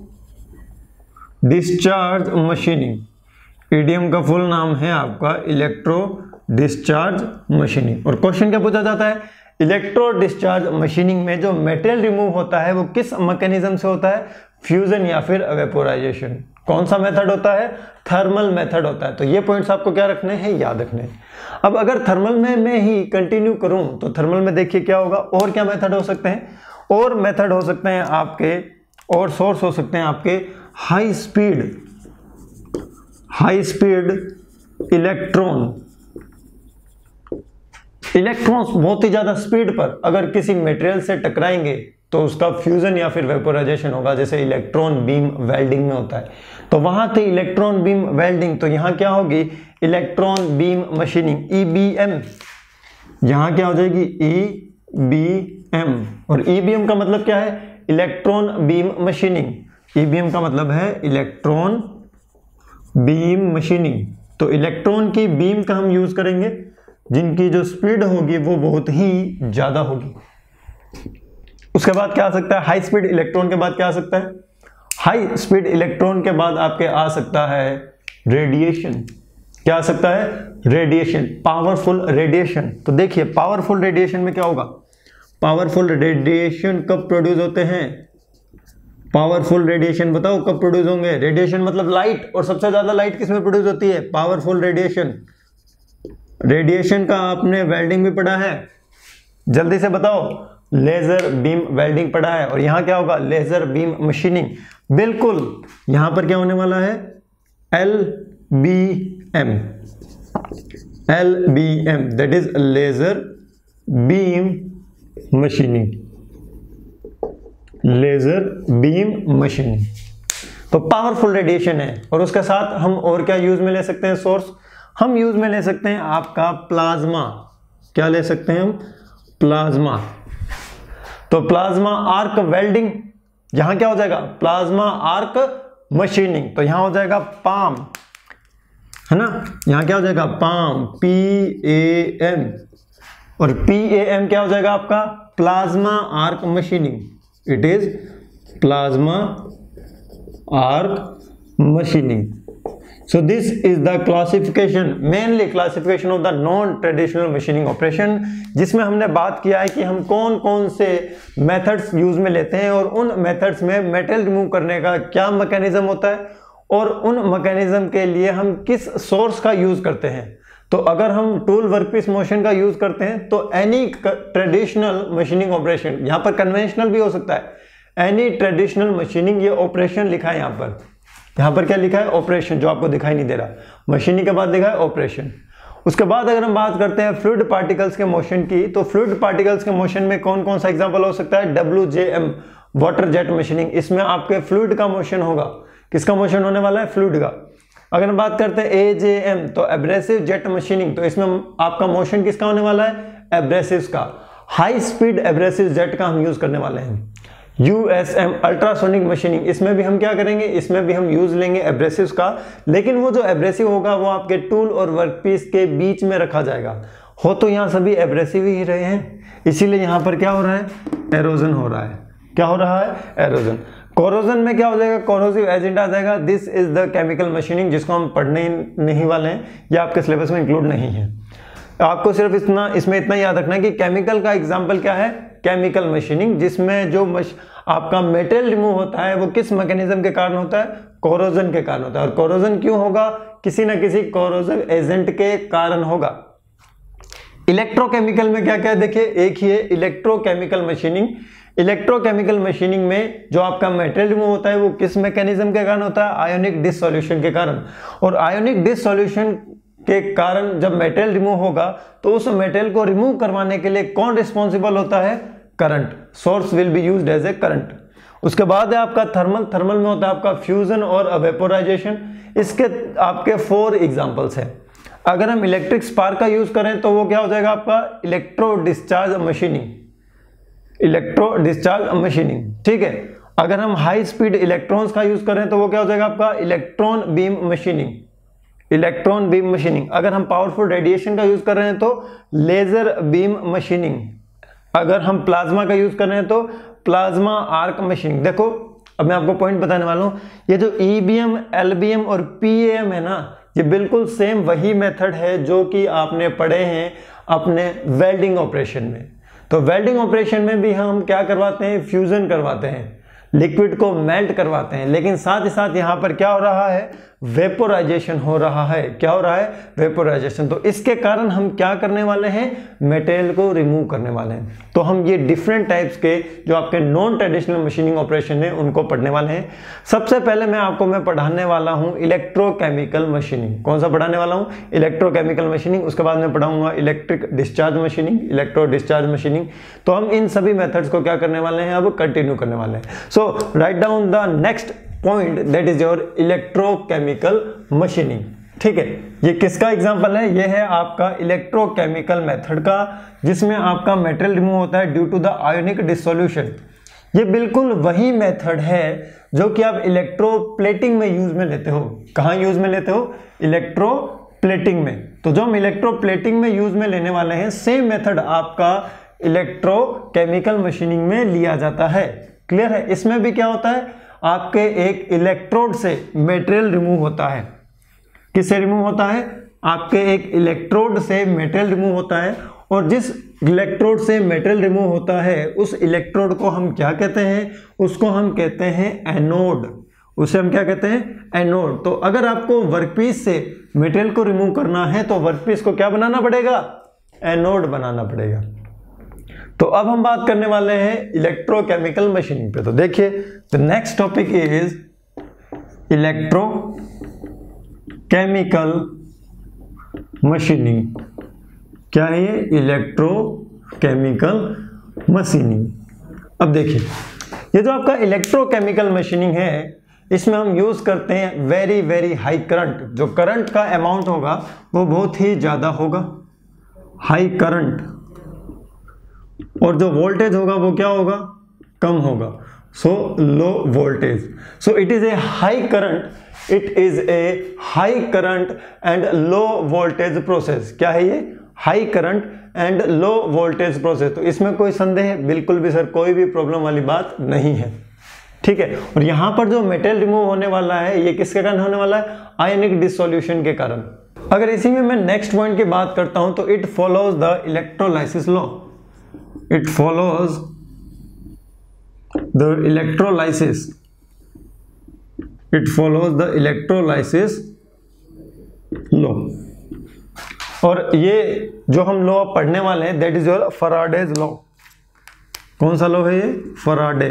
discharge machining. ईडीएम का फुल नाम है आपका इलेक्ट्रो डिस्चार्ज मशीनिंग। और क्वेश्चन क्या पूछा जाता है? इलेक्ट्रो डिस्चार्ज मशीनिंग में जो मेटेरियल रिमूव होता है वो किस मैकेनिज्म से होता है? फ्यूजन या फिर वेपोराइजेशन। कौन सा मेथड होता है? थर्मल मेथड होता है। तो ये पॉइंट्स आपको क्या रखने हैं? याद रखने हैं। अब अगर थर्मल में मैं ही कंटिन्यू करूं तो थर्मल में देखिए क्या होगा, और क्या मेथड हो सकते हैं? और मेथड हो सकते हैं आपके, और सोर्स हो सकते हैं आपके high speed high speed electron electrons बहुत ही ज्यादा स्पीड पर अगर किसी मटेरियल से टकराएंगे तो उसका फ्यूजन या फिर वेपोराइजेशन होगा, जैसे इलेक्ट्रॉन बीम वेल्डिंग में होता है। तो वहां थी इलेक्ट्रॉन बीम वेल्डिंग, तो यहां क्या होगी? Electron beam machining, EBM. यहां क्या हो जाएगी? ईबीएम। और ईबीएम का मतलब क्या है? Electron beam machining. ईबीएम का मतलब है इलेक्ट्रॉन बीम मशीनिंग। तो इलेक्ट्रॉन की बीम का हम यूज करेंगे जिनकी जो स्पीड होगी वो बहुत ही ज्यादा होगी। उसके बाद क्या आ सकता है? हाई स्पीड इलेक्ट्रॉन के बाद क्या आ सकता है? हाई स्पीड इलेक्ट्रॉन के बाद आपके आ सकता है रेडिएशन। क्या आ सकता है? Radiation, powerful radiation. तो देखिए पावरफुल रेडिएशन में क्या होगा? पावरफुल रेडिएशन कब प्रोड्यूस होते हैं? पावरफुल रेडिएशन बताओ कब प्रोड्यूस होंगे? रेडिएशन मतलब लाइट, और सबसे ज्यादा लाइट किस में प्रोड्यूस होती है? Powerful radiation. रेडिएशन का आपने वेल्डिंग भी पढ़ा है, जल्दी से बताओ। लेजर बीम वेल्डिंग पढ़ा है, और यहां क्या होगा? Laser beam machining. बिल्कुल, यहां पर क्या होने वाला है? L B M. L B M that is laser beam machining. Laser beam machining तो पावरफुल रेडिएशन है। और उसके साथ हम और क्या यूज में ले सकते हैं? सोर्स हम यूज में ले सकते हैं आपका प्लाज्मा। क्या ले सकते हैं हम? प्लाज्मा। तो प्लाज्मा आर्क वेल्डिंग, यहां क्या हो जाएगा? Plasma arc machining. तो यहां हो जाएगा पाम, है ना? यहां क्या हो जाएगा? PAM, P A M. और पी ए एम क्या हो जाएगा आपका? Plasma arc machining. It is plasma arc machining. So this is the classification, mainly classification of the non-traditional machining operation, जिसमें हमने बात किया है कि हम कौन कौन से मेथड्स यूज में लेते हैं और उन मेथड्स में मेटल रिमूव करने का क्या मैकेनिज्म होता है और उन मैकेनिज्म के लिए हम किस सोर्स का यूज करते हैं। तो अगर हम टूल वर्कपीस मोशन का यूज करते हैं तो एनी ट्रेडिशनल मशीनिंग ऑपरेशन, यहां पर कन्वेंशनल भी हो सकता है, एनी ट्रेडिशनल मशीनिंग, ये ऑपरेशन लिखा है यहां पर। यहां पर क्या लिखा है? ऑपरेशन, जो आपको दिखाई नहीं दे रहा। मशीनिंग के बाद लिखा है ऑपरेशन। उसके बाद अगर हम बात करते हैं फ्लूइड पार्टिकल्स के मोशन की, तो फ्लूइड पार्टिकल्स के मोशन में कौन कौन सा एग्जांपल हो सकता है? W J M, water jet machining. इसमें आपके फ्लूइड का मोशन होगा। किसका मोशन होने वाला है? फ्लूइड का। अगर हम बात करते हैं ए जे एम, तो एब्रेसिव जेट मशीनिंग, तो इसमें आपका मोशन किसका होने वाला है? एब्रेसिव का। हाई स्पीड एब्रेसिव जेट का हम यूज करने वाले हैं। U S M, ultrasonic machining, इसमें भी हम क्या करेंगे? इसमें भी हम यूज लेंगे एब्रेसिव का, लेकिन वो जो एब्रेसिव होगा वो आपके टूल और वर्कपीस के बीच में रखा जाएगा। हो तो यहाँ सभी एब्रेसिव ही रहे हैं, इसीलिए यहाँ पर क्या हो रहा है? एरोजन हो रहा है। क्या हो रहा है? एरोजन। कोरोजन में क्या हो जाएगा? कोरोसिव एजेंट आ जाएगा। This is the chemical machining, जिसको हम पढ़ने नहीं वाले हैं, ये आपके सिलेबस में इंक्लूड नहीं है। आपको सिर्फ इतना इसमें इतना याद रखना है कि केमिकल का एग्जाम्पल क्या है? केमिकल मशीनिंग, जिसमें जो मश, आपका मेटेरियल रिमूव होता है वो किस मैकेनिज्म के कारण होता है? कोरोजन के कारण होता है। और कोरोजन क्यों होगा? किसी ना किसी कोरोसिव एजेंट के कारण होगा। इलेक्ट्रोकेमिकल में क्या क्या है? देखिए, एक ही है इलेक्ट्रोकेमिकल मशीनिंग। इलेक्ट्रोकेमिकल मशीनिंग में जो आपका मेटेरियल रिमूव होता है वो किस मैकेनिज्म के कारण होता है? आयोनिक डिसोल्यूशन के कारण। और आयोनिक डिसोल्यूशन के कारण जब मेटेरियल रिमूव होगा तो उस मेटेरियल को रिमूव करवाने के लिए कौन रिस्पॉन्सिबल होता है? Current. Source will be used as a current. उसके बाद है आपका थर्मल। थर्मल में होता है आपका फ्यूजन और वेपोराइजेशन। इसके आपके फोर एग्जांपल्स हैं। अगर हम इलेक्ट्रिक स्पार्क का यूज करें तो वो क्या हो जाएगा आपका electro discharge machining, electro discharge machining, ठीक है। अगर हम हाई स्पीड इलेक्ट्रॉन्स का यूज करें तो वो क्या हो जाएगा आपका electron beam machining, electron beam machining. अगर हम पावरफुल रेडिएशन का यूज कर रहे हैं तो लेजर बीम मशीनिंग। अगर हम प्लाज्मा का यूज कर रहे हैं तो प्लाज्मा आर्क मशीनिंग। देखो अब मैं आपको पॉइंट बताने वाला हूं, ये जो ईबीएम, एलबीएम और पीएम है ना, ये बिल्कुल सेम वही मेथड है जो कि आपने पढ़े हैं अपने वेल्डिंग ऑपरेशन में। तो वेल्डिंग ऑपरेशन में भी हम क्या करवाते हैं, फ्यूजन करवाते हैं, लिक्विड को मेल्ट करवाते हैं, लेकिन साथ ही साथ यहां पर क्या हो रहा है, वेपोराइजेशन हो रहा है। क्या हो रहा है, वेपोराइजेशन। तो इसके कारण हम क्या करने वाले हैं, मटेरियल को रिमूव करने वाले हैं। तो हम ये डिफरेंट टाइप्स के जो आपके नॉन ट्रेडिशनल मशीनिंग ऑपरेशन है उनको पढ़ने वाले हैं। सबसे पहले मैं आपको मैं पढ़ाने वाला हूं इलेक्ट्रोकेमिकल मशीनिंग। कौन सा पढ़ाने वाला हूं, इलेक्ट्रोकेमिकल मशीनिंग। उसके बाद मैं पढ़ाऊंगा electric discharge machining, electro discharge machining. तो हम इन सभी मेथड्स को क्या करने वाले हैं, अब कंटिन्यू करने वाले हैं। So write down the next point, that is your electrochemical machining, ठीक है। ये किसका एग्जांपल है, ये है आपका इलेक्ट्रोकेमिकल मेथड का, जिसमें आपका मेटेरियल रिमूव होता है due to the ionic dissolution. ये बिल्कुल वही मेथड है जो कि आप इलेक्ट्रोप्लेटिंग में यूज में लेते हो। कहां यूज में लेते हो, इलेक्ट्रोप्लेटिंग में। तो जो हम इलेक्ट्रोप्लेटिंग में यूज में लेने वाले हैं, सेम मेथड आपका इलेक्ट्रोकेमिकल मशीनिंग में लिया जाता है। क्लियर है। इसमें भी क्या होता है, आपके एक इलेक्ट्रोड से मटेरियल रिमूव होता है। किससे रिमूव होता है, आपके एक इलेक्ट्रोड से मटेरियल रिमूव होता है, और जिस इलेक्ट्रोड से मटेरियल रिमूव होता है उस इलेक्ट्रोड को हम क्या कहते हैं, उसको हम कहते हैं एनोड। उसे हम क्या कहते हैं, एनोड। तो अगर आपको वर्कपीस से मटेरियल को रिमूव करना है तो वर्कपीस को क्या बनाना पड़ेगा, एनोड बनाना पड़ेगा। तो अब हम बात करने वाले हैं इलेक्ट्रोकेमिकल मशीनिंग पे। तो देखिए the next topic is electrochemical machining. क्या है ये, इलेक्ट्रोकेमिकल मशीनिंग। अब देखिए ये जो आपका इलेक्ट्रोकेमिकल मशीनिंग है, इसमें हम यूज करते हैं वेरी वेरी हाई करंट। जो करंट का अमाउंट होगा वो बहुत ही ज्यादा होगा, हाई करंट, और जो वोल्टेज होगा वो क्या होगा, कम होगा। So low voltage. So it is a high current, it is a high current and low voltage process. क्या है ये, high current and low voltage process. तो इसमें कोई संदेह बिल्कुल भी सर कोई भी प्रॉब्लम वाली बात नहीं है, ठीक है। और यहां पर जो मेटेरियल रिमूव होने वाला है ये किसके कारण होने वाला है, आयनिक डिसोल्यूशन के कारण। अगर इसी में मैं नेक्स्ट पॉइंट की बात करता हूं तो it follows the electrolysis law. It follows the electrolysis. It follows the electrolysis law. और ये जो हम लॉ पढ़ने वाले हैं that is your Faraday's law. कौन सा लॉ है ये, फैराडे।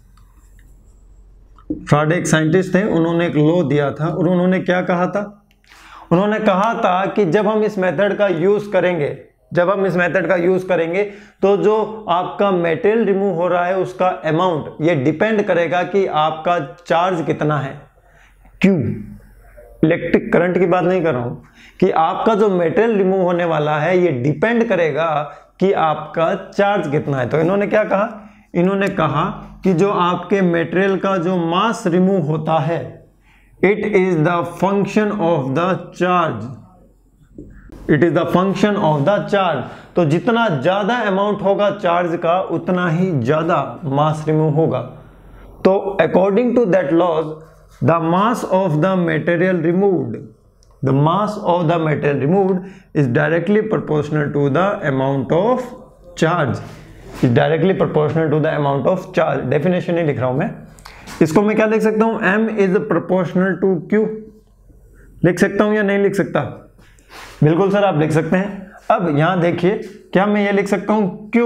फैराडे एक साइंटिस्ट थे, उन्होंने एक लॉ दिया था और उन्होंने क्या कहा था, उन्होंने कहा था कि जब हम इस मेथड का यूज करेंगे जब हम इस मेथड का यूज करेंगे तो जो आपका मेटेरियल रिमूव हो रहा है उसका अमाउंट ये डिपेंड करेगा कि आपका चार्ज कितना है। क्यों, इलेक्ट्रिक करंट की बात नहीं कर रहा हूं, कि आपका जो मेटेरियल रिमूव होने वाला है ये डिपेंड करेगा कि आपका चार्ज कितना है। तो इन्होंने क्या कहा, इन्होंने कहा कि जो आपके मेटेरियल का जो मास रिमूव होता है it is the function of the charge, it is the function of the charge. तो जितना ज्यादा अमाउंट होगा चार्ज का उतना ही ज्यादा मास रिमूव होगा। तो according to that laws the mass of the material removed the mass of the material removed is directly proportional to the amount of charge, is directly proportional to the amount of charge. Definition नहीं लिख रहा हूं मैं, इसको मैं क्या लिख सकता हूं, m is proportional to q। लिख सकता हूं या नहीं लिख सकता, बिल्कुल सर आप लिख सकते हैं। अब यहां देखिए, क्या मैं ये लिख सकता हूं Q,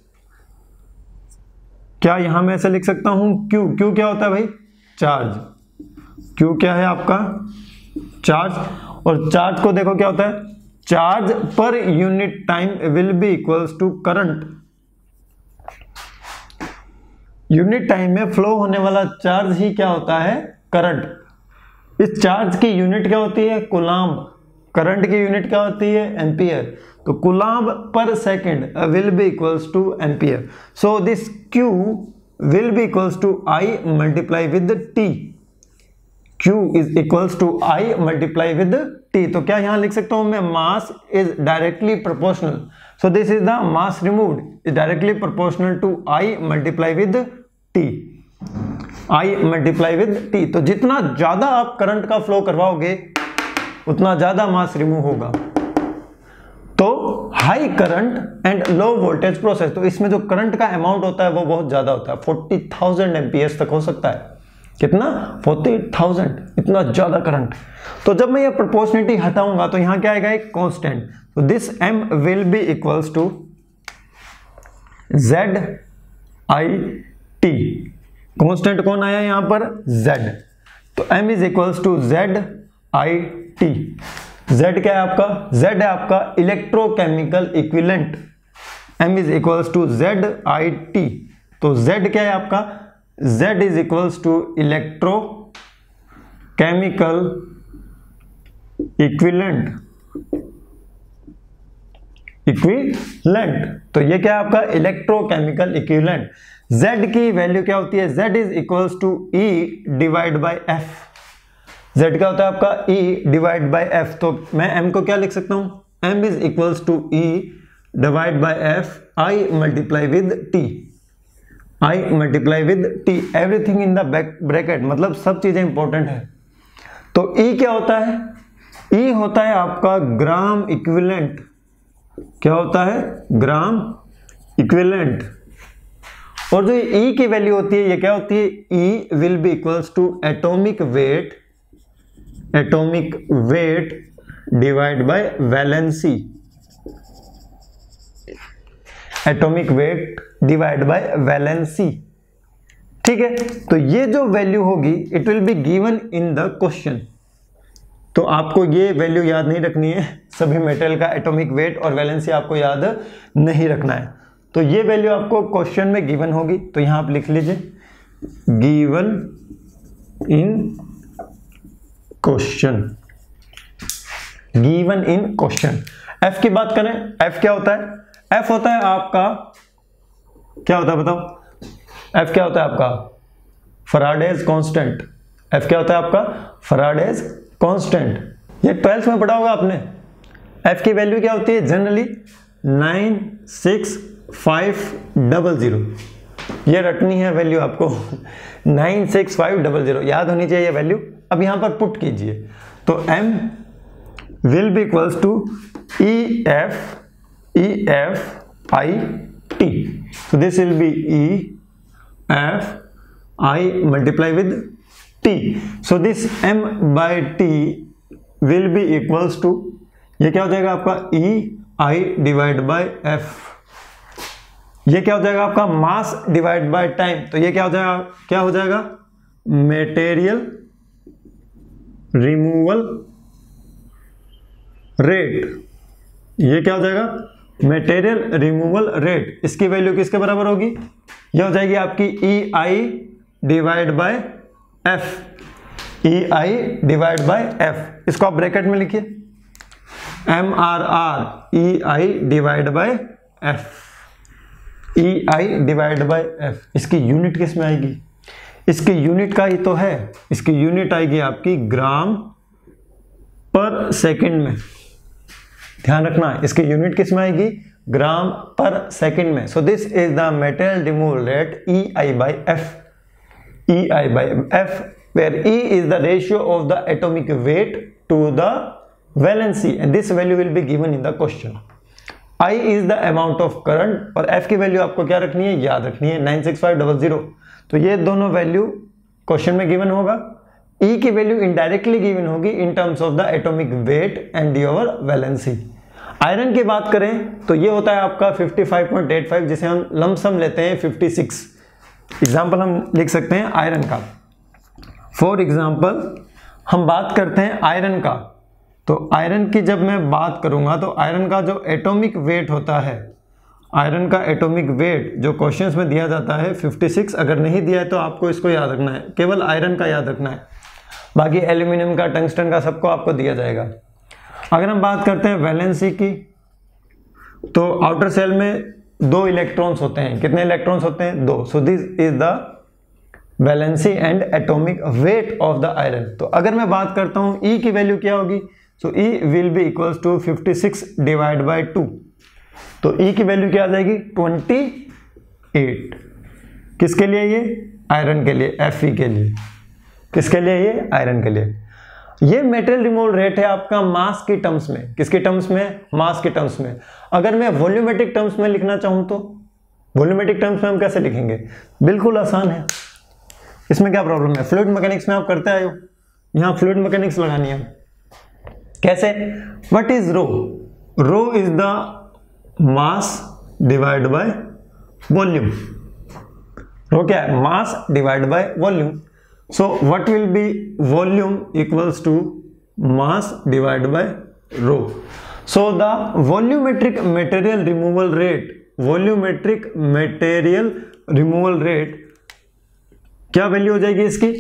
क्या यहां मैं ऐसे लिख सकता हूं Q। Q क्या होता है भाई, चार्ज। Q क्या है आपका, चार्ज। और चार्ज को देखो क्या होता है, चार्ज पर unit time will be equals to current. Unit time में फ्लो होने वाला चार्ज ही क्या होता है? करंट। इस चार्ज की यूनिट क्या होती है? कूलाम्ब। करंट की यूनिट क्या होती है? एम्पियर। तो कूलाम्ब पर second will be equals to ampere. So this Q will be equals to I multiply with T। Q is equals to I multiply with T। तो क्या यहां लिख सकता हूं मैं? Mass is directly proportional. So this is the mass removed is directly proportional to I multiply with T। I multiply with T। तो जितना ज्यादा आप करंट का फ्लो करवाओगे उतना ज्यादा मास रिमूव होगा। तो high current and low voltage process, तो इसमें जो करंट का अमाउंट होता है वो बहुत ज्यादा होता है, फोर्टी थाउजेंड एम्पियर्स तक हो सकता है। कितना? फोर्टी थाउजेंड, इतना ज्यादा करंट। तो जब मैं ये प्रोपोर्शनलिटी हटाऊंगा तो यहां क्या आएगा? एक कांस्टेंट। तो दिस M will be equals to Z I T। Constant कौन आया यहां पर? Z। तो M is equals to Z I T। Z क्या है आपका? Z है आपका electrochemical equivalent. M is equals to Z I T। तो Z क्या है आपका? Z is equals to electro chemical equivalent. Equivalent तो ये क्या है आपका? Electrochemical equivalent. Z की वैल्यू क्या होती है? Z is equals to E divide by F। Z क्या होता है आपका? E divide by F। तो मैं M को क्या लिख सकता हूं? M is equals to E divide by F I multiply with T। I multiply with T। Everything in the bracket, मतलब सब चीजें इंपॉर्टेंट है। तो E क्या होता है? E होता है आपका ग्राम इक्विवेलेंट। क्या होता है? Gram equivalent. और जो E की वैल्यू होती है ये क्या होती है? E will be equals to atomic weight, atomic weight divide by valency. Atomic weight divide by valency. ठीक है, तो ये जो वैल्यू होगी it will be given in the question. तो आपको ये वैल्यू याद नहीं रखनी है, सभी मेटेरियल का एटॉमिक वेट और वैलेंसी आपको याद नहीं रखना है। तो ये वैल्यू आपको क्वेश्चन में गिवन होगी, तो यहां आप लिख लीजिए given in question. Given in question. F की बात करें, F क्या होता है? F होता है आपका, क्या होता है बताओ? F क्या होता है आपका? Faraday's constant. F क्या होता है आपका? Faraday's constant. ये ट्वेल्थ में पढ़ा होगा आपने। F की वैल्यू क्या होती है जनरली? Nine six five double zero. ये रटनी है वैल्यू आपको nine six five double zero, याद होनी चाहिए वैल्यू। अब यहां पर पुट कीजिए, तो M will be equals to E F E F I T. So this will be E F I multiply with T. So this M by T will be equals to, ये क्या हो जाएगा आपका? E I divide by F। ये क्या हो जाएगा आपका? Mass divide by time. तो ये क्या हो जाएगा? क्या हो जाएगा? Material removal rate. ये क्या हो जाएगा? Material removal rate. इसकी वैल्यू किसके बराबर होगी? ये हो जाएगी आपकी E I divide by F. E I divide by F, इसको आप ब्रैकेट में लिखिए, M R R E I divide by F. E I divide by F, इसकी यूनिट किस में आएगी? इसकी यूनिट का ही तो है, इसकी यूनिट आएगी आपकी ग्राम पर सेकंड में। ध्यान रखना, इसकी यूनिट किस में आएगी? ग्राम पर सेकंड में। So this is the material removal rate E I by F. E I by F, where E is the ratio of the atomic weight to the valency, and this value will be given in the question. I is the amount of current, और F की value आपको क्या रखनी है? याद रखनी है nine six five double zero. तो ये दोनों वैल्यू क्वेश्चन में गिवन होगा। E की वैल्यू इनडायरेक्टली गिवन होगी in terms of the atomic weight and your valency. Iron की बात करें तो ये होता है आपका fifty five point eight five, जिसे हम लमसम लेते हैं फिफ्टी सिक्स। एग्जाम्पल हम लिख सकते हैं आयरन का। फॉर एग्जाम्पल हम बात करते हैं आयरन का, तो आयरन की जब मैं बात करूंगा तो आयरन का जो एटॉमिक वेट होता है, आयरन का एटॉमिक वेट जो क्वेश्चंस में दिया जाता है छप्पन, अगर नहीं दिया है तो आपको इसको याद रखना है, केवल आयरन का याद रखना है, बाकी एल्यूमिनियम का, टंगस्टन का, सबको आपको दिया जाएगा। अगर हम बात करते हैं वैलेंसी की, तो आउटर सेल में दो इलेक्ट्रॉन्स होते हैं। कितने इलेक्ट्रॉन्स होते हैं? दो। So this is the valency and atomic weight of the iron. तो अगर मैं बात करता हूं E की वैल्यू क्या होगी, so E will be equals to छप्पन डिवाइड बाय टू। तो E की वैल्यू क्या आ जाएगी? अट्ठाईस। किसके लिए? ये आयरन के लिए, Fe के लिए। किसके लिए? ये आयरन के लिए। ये मेटेरियल रिमूवल रेट है आपका मास की टर्म्स में। किसके टर्म्स में? मास के टर्म्स में। अगर मैं वॉल्यूमेट्रिक टर्म्स में लिखना चाहूं तो वॉल्यूमेट्रिक टर्म्स में हम कैसे लिखेंगे? बिल्कुल आसान है, इसमें क्या प्रॉब्लम है? फ्लूइड मैकेनिक्स में आप करते आए हो, यहां फ्लूइड मैकेनिक्स लगानी है। कैसे? What is rho? Rho is the mass divide by volume. Rho क्या है? Mass divide by volume. So what will be volume equals to mass divided by rho. So the volumetric material removal rate, volumetric material removal rate क्या value हो जाएगी इसकी?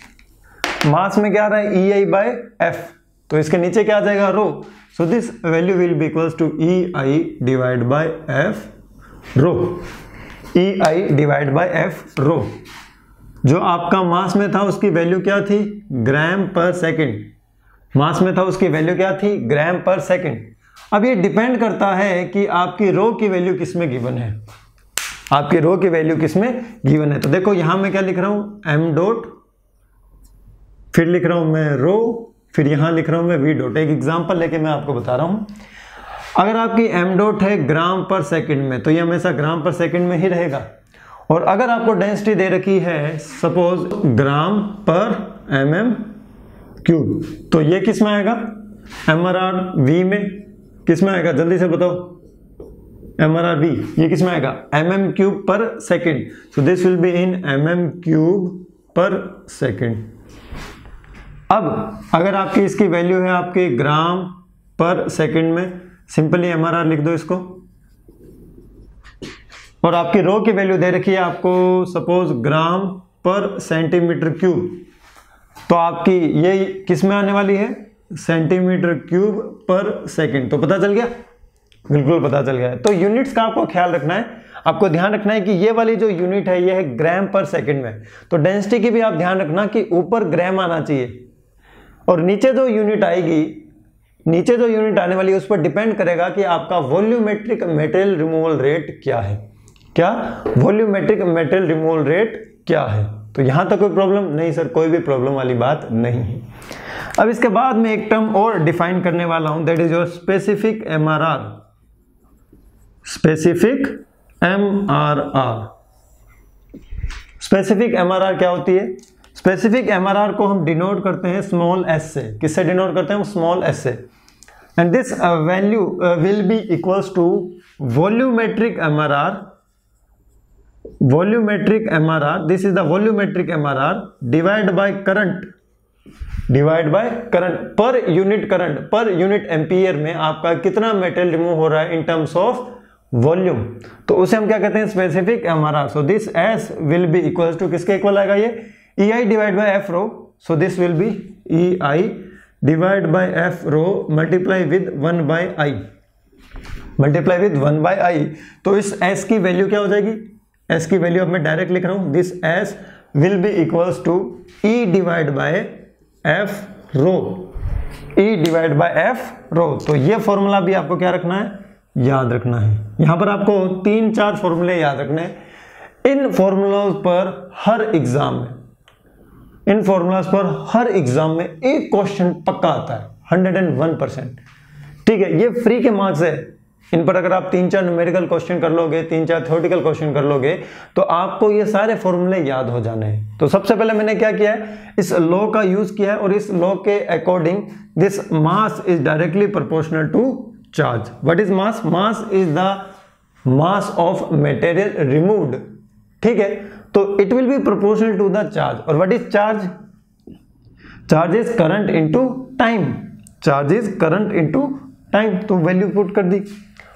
मास में क्या आ रहा है? E I by F, तो इसके नीचे क्या आ जाएगा? रो। So this value will be equals to E I divided by F rho. E I divided by F rho. जो आपका मास में था उसकी वैल्यू क्या थी? ग्राम पर सेकंड। मास में था उसकी वैल्यू क्या थी? ग्राम पर सेकंड। अब ये डिपेंड करता है कि आपकी रो की वैल्यू किस में गिवन है, आपकी रो की वैल्यू किस में गिवन है। तो देखो यहां मैं क्या लिख रहा हूं? एम डॉट, फिर लिख रहा हूं मैं रो, फिर यहां लिख रहा हूं मैं वी डॉट। एक एग्जांपल लेके मैं आपको बता रहा हूं। अगर आपकी एम डॉट है ग्राम पर सेकंड में, तो ये हमेशा ग्राम पर सेकंड में ही रहेगा। और अगर आपको डेंसिटी दे रखी है सपोज ग्राम पर एम एम क्यूब, तो ये किस में आएगा? एम आर आर वी में। किस में आएगा? जल्दी से बताओ। एम आर आर वी, ये किस में आएगा? M M cube per second. So this will be in M M cube per second. अब अगर आपकी इसकी वैल्यू है आपके ग्राम पर सेकेंड में, सिंपली एम आर आर लिख दो इसको। और आपकी रो की वैल्यू दे रखी है आपको सपोज ग्राम पर सेंटीमीटर क्यूब, तो आपकी ये किस में आने वाली है? Centimetre cube per second. तो पता चल गया? बिल्कुल पता चल गया है। तो यूनिट्स का आपको ख्याल रखना है, आपको ध्यान रखना है कि ये वाली जो यूनिट है ये है ग्राम पर सेकंड में। तो डेंसिटी की भी आप ध्यान रखना कि ऊपर ग्राम आना चाहिए, और नीचे जो यूनिट आएगी, नीचे जो यूनिट आने वाली है उस पर डिपेंड करेगा कि आपका वॉल्यूमेट्रिक मेटेरियल रिमूवल रेट क्या है। क्या? वॉल्यूमेट्रिक मेटेरियल रिमूवल रेट क्या है। तो यहां तक कोई प्रॉब्लम नहीं सर, कोई भी प्रॉब्लम वाली बात नहीं है। अब इसके बाद में एक टर्म और डिफाइन करने वाला हूं, that is your specific M R R. Specific M R R. Specific M R R क्या होती है? स्पेसिफिक एम आर आर को हम डिनोट करते हैं स्मॉल एस से। किससे डिनोट करते हैं? स्मॉल एस से। And this value will be equals to volumetric M R R. volumetric M R R, this is the volumetric M R R divided by current, divided by current per unit current, per unit ampere में आपका कितना material remove हो रहा है इन terms of volume. तो उसे हम क्या कहते हैं? Specific M R R. So this S will be equals to किसके इक्वल आएगा? ये E I divide by F rho. So this will be E I divide by F rho multiply with one by I, multiply with one by I। तो इस S की value क्या हो जाएगी? S की वैल्यू अब मैं डायरेक्ट लिख रहा हूं, this S will be equals to E divide by F rho. E divide by F rho. तो ये फॉर्मूला भी आपको क्या रखना है? याद रखना है। यहां पर आपको तीन चार फॉर्मूले याद रखने हैं। इन फॉर्मूलों पर हर एग्जाम में, इन फॉर्मूलाज पर हर एग्जाम में एक क्वेश्चन पक्का आता है, हंड्रेड एंड वन परसेंट। ठीक है, ये फ्री के मार्क्स है। इन पर अगर आप तीन चार न्यूमेरिकल क्वेश्चन कर लोगे, तीन चार थ्योरेटिकल क्वेश्चन कर लोगे, तो आपको ये सारे फॉर्मूले याद हो जाने हैं। तो सबसे पहले मैंने क्या किया है? इस लॉ का यूज किया है, और इस लॉ के according this mass is directly proportional to charge. What is mass? Mass is the mass of material removed. ठीक है, तो it will be proportional to the charge. और what is charge? Charge is current into time. Charge is current into time. तो value put कर दी।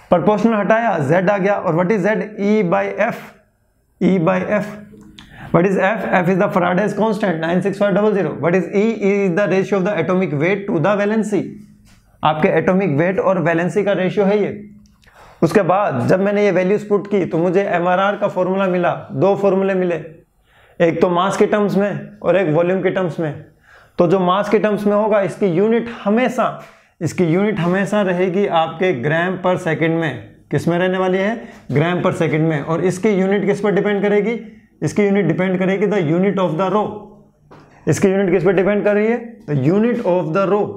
Proportional हटाया, z आ गया, और what is z? E by F, E by F. What is f? f is the Faraday's constant nine six five zero zero. What is E? E is the ratio of the atomic weight to the valency. आपके atomic weight और valency का रेशियो है ये। उसके बाद जब मैंने ये वैल्यूज पुट की तो मुझे एम आर आर का फॉर्मूला मिला, दो फॉर्मूले मिले, एक तो मास के टर्म्स में और एक वॉल्यूम के टर्म्स में। तो जो मास के टर्म्स में होगा इसकी यूनिट हमेशा इसकी यूनिट हमेशा रहेगी आपके ग्राम पर सेकंड में। किस में रहने वाली है? ग्राम पर सेकंड में। और इसकी यूनिट किस पर डिपेंड करेगी? इसकी यूनिट डिपेंड करेगी the unit of the rho. इसकी यूनिट किस पर डिपेंड कर रही है? The unit of the rho.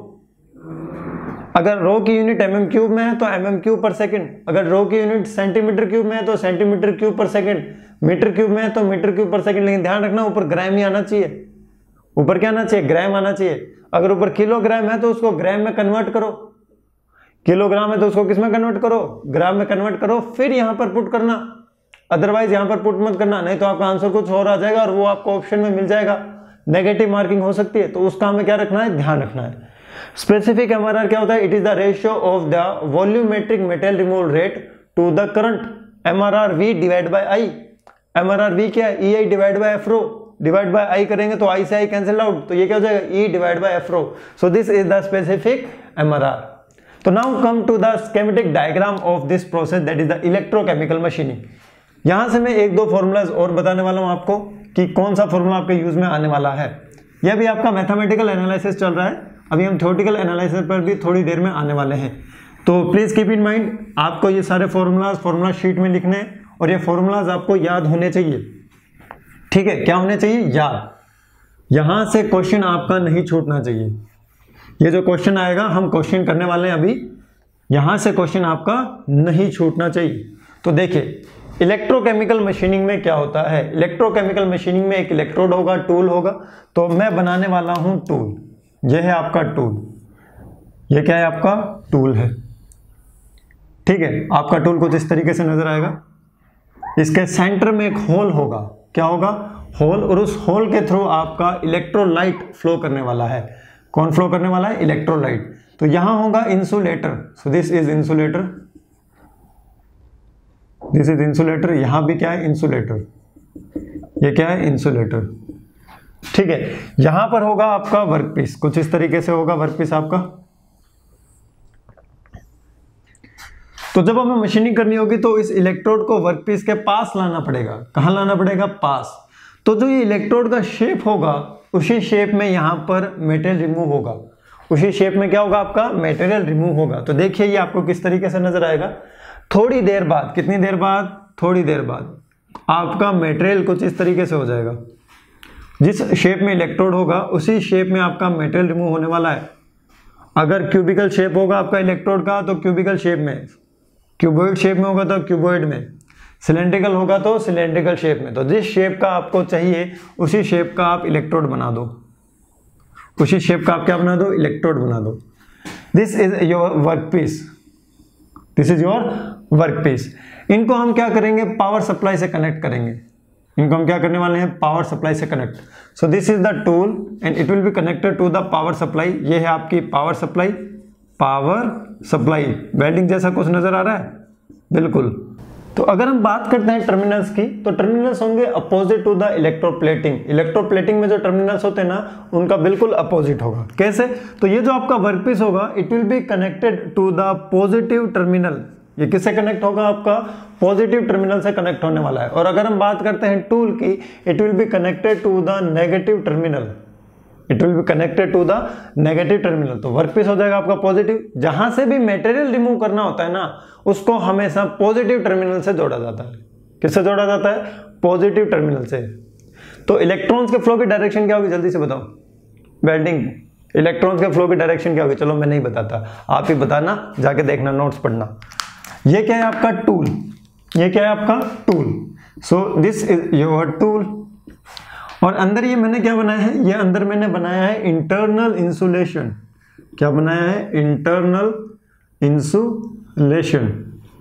अगर रो की यूनिट एम एम क्यूब में है तो M M cube per second, अगर रो की यूनिट सेंटीमीटर क्यूब में है तो centimetre cube per second, metre cube में है तो मीटर क्यूब पर सेकंड। लेकिन ध्यान रखना ऊपर ग्राम ही आना चाहिए। ऊपर क्या आना चाहिए? ग्राम आना चाहिए। अगर ऊपर किलोग्राम है तो उसको ग्राम में कन्वर्ट करो, किलोग्राम है तो उसको किस में कन्वर्ट करो? ग्राम में कन्वर्ट करो, फिर यहां पर पुट करना। अदरवाइज यहां पर पुट मत करना, नहीं तो आपका आंसर कुछ और आ जाएगा और वो आपको ऑप्शन में मिल जाएगा, नेगेटिव मार्किंग हो सकती है। तो उसका हमें क्या रखना है? ध्यान रखना है। स्पेसिफिक एमआरआर क्या होता है? It is the ratio of the volumetric material removal rate to the current. MRR V divide by I. MRR V क्या है? E I divide by F rho. Divide by I करेंगे तो आई से I cancel out, तो ये क्या हो जाएगा? E divide by F rho. So this is the specific MRR. तो now come to the schematic diagram of this process, that is the electrochemical machining. यहां से मैं एक दो फॉर्मूलाज और बताने वाला हूं आपको कि कौन सा फॉर्मूला आपके यूज में आने वाला है। यह भी आपका मैथमेटिकल एनालिसिस चल रहा है, अभी हम थ्योरेटिकल एनालिसिस पर भी थोड़ी देर में आने वाले हैं। तो प्लीज कीप इन माइंड, आपको ये सारे फॉर्मूलाज फॉर्मूला शीट में लिखने और ये फॉर्मूलाज आपको याद होने चाहिए। ठीक है, क्या होने चाहिए? याद। यहां से क्वेश्चन आपका नहीं छूटना चाहिए। ये जो क्वेश्चन आएगा हम क्वेश्चन करने वाले हैं अभी, यहां से क्वेश्चन आपका नहीं छूटना चाहिए। तो देखिए इलेक्ट्रोकेमिकल मशीनिंग में क्या होता है। इलेक्ट्रोकेमिकल मशीनिंग में एक इलेक्ट्रोड होगा, टूल होगा। तो मैं बनाने वाला हूं टूल, यह है आपका टूल। यह क्या है? आपका टूल है। ठीक है, आपका टूल कुछ इस तरीके से नजर आएगा। इसके सेंटर में एक होल होगा, क्या होगा? होल। और उस होल के थ्रू आपका इलेक्ट्रोलाइट फ्लो करने वाला है। कौन फ्लो करने वाला है? इलेक्ट्रोलाइट। तो यहां होगा insulator. So this is insulator, this is insulator. यहां भी क्या है? इंसुलेटर। ये क्या है? इंसुलेटर। ठीक है, यहां पर होगा आपका वर्कपीस, कुछ इस तरीके से होगा वर्कपीस आपका। तो जब हमें मशीनिंग करनी होगी तो इस इलेक्ट्रोड को वर्कपीस के पास लाना पड़ेगा। कहां लाना पड़ेगा? पास। तो जो ये इलेक्ट्रोड का शेप होगा उसी शेप में यहां पर मेटेरियल रिमूव होगा। उसी शेप में क्या होगा? आपका मेटेरियल रिमूव होगा। तो देखिए ये आपको किस तरीके से नजर आएगा। थोड़ी देर बाद, कितनी देर बाद? थोड़ी देर बाद आपका मेटेरियल कुछ इस तरीके से हो जाएगा। जिस शेप में इलेक्ट्रोड होगा उसी शेप में आपका मेटेरियल रिमूव होने वाला है। अगर क्यूबिकल शेप होगा आपका इलेक्ट्रोड का तो क्यूबिकल शेप में, क्यूबॉइड शेप में होगा तो क्यूबॉइड में, सिलेंड्रिकल होगा तो सिलेंड्रिकल शेप में। तो जिस शेप का आपको चाहिए उसी शेप का आप इलेक्ट्रोड बना दो, उसी शेप का आप क्या बना दो? इलेक्ट्रोड बना दो। This is your workpiece, this is your workpiece. इनको हम क्या करेंगे? पावर सप्लाई से कनेक्ट करेंगे। इनको हम क्या करने वाले हैं? पावर सप्लाई से connect. So this is the tool and it will be connected to the power supply. ये है आपकी power supply, power supply. Welding जैसा कुछ नजर आ रहा है? बिल्कुल। तो अगर हम बात करते हैं टर्मिनल्स की, तो टर्मिनल्स होंगे opposite to the electroplating. Electroplating में जो टर्मिनल्स होते हैं ना, उनका बिल्कुल अपोजिट होगा। कैसे? तो ये जो आपका वर्कपीस होगा it will be connected to the positive terminal. ये किससे कनेक्ट होगा? आपका पॉजिटिव टर्मिनल से कनेक्ट होने वाला है। और अगर हम बात करते हैं टूल की, it will be connected to the negative terminal. It will be connected to the negative terminal. तो वर्कपीस हो जाएगा आपका पॉजिटिव। जहां से भी मटेरियल रिमूव करना होता है ना, उसको हमेशा पॉजिटिव टर्मिनल से जोड़ा जाता है। किससे जोड़ा जाता है? पॉजिटिव टर्मिनल से। तो इलेक्ट्रॉन्स के फ्लो की डायरेक्शन क्या होगी? जल्दी से बताओ। वेल्डिंग, इलेक्ट्रॉन्स के फ्लो की डायरेक्शन क्या होगी? चलो मैं नहीं बताता, आप ही बताना, जाके देखना, नोट्स पढ़ना। ये क्या है? आपका टूल। ये क्या है? आपका tool. So this is your tool. और अंदर ये मैंने क्या बनाया है? ये अंदर मैंने बनाया है इंटरनल इंसुलेशन। क्या बनाया है? Internal insulation.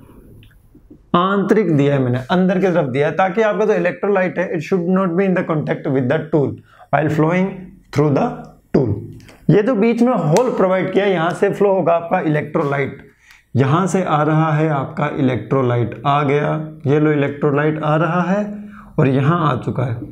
आंतरिक दिया है मैंने, अंदर की तरफ दिया है, ताकि आपका जो इलेक्ट्रोलाइट है it should not be in the contact with the tool while flowing through the tool. ये जो बीच में होल प्रोवाइड किया, यहां से फ्लो होगा आपका इलेक्ट्रोलाइट। यहाँ से आ रहा है आपका इलेक्ट्रोलाइट, आ गया, ये लो इलेक्ट्रोलाइट आ रहा है और यहाँ आ चुका है,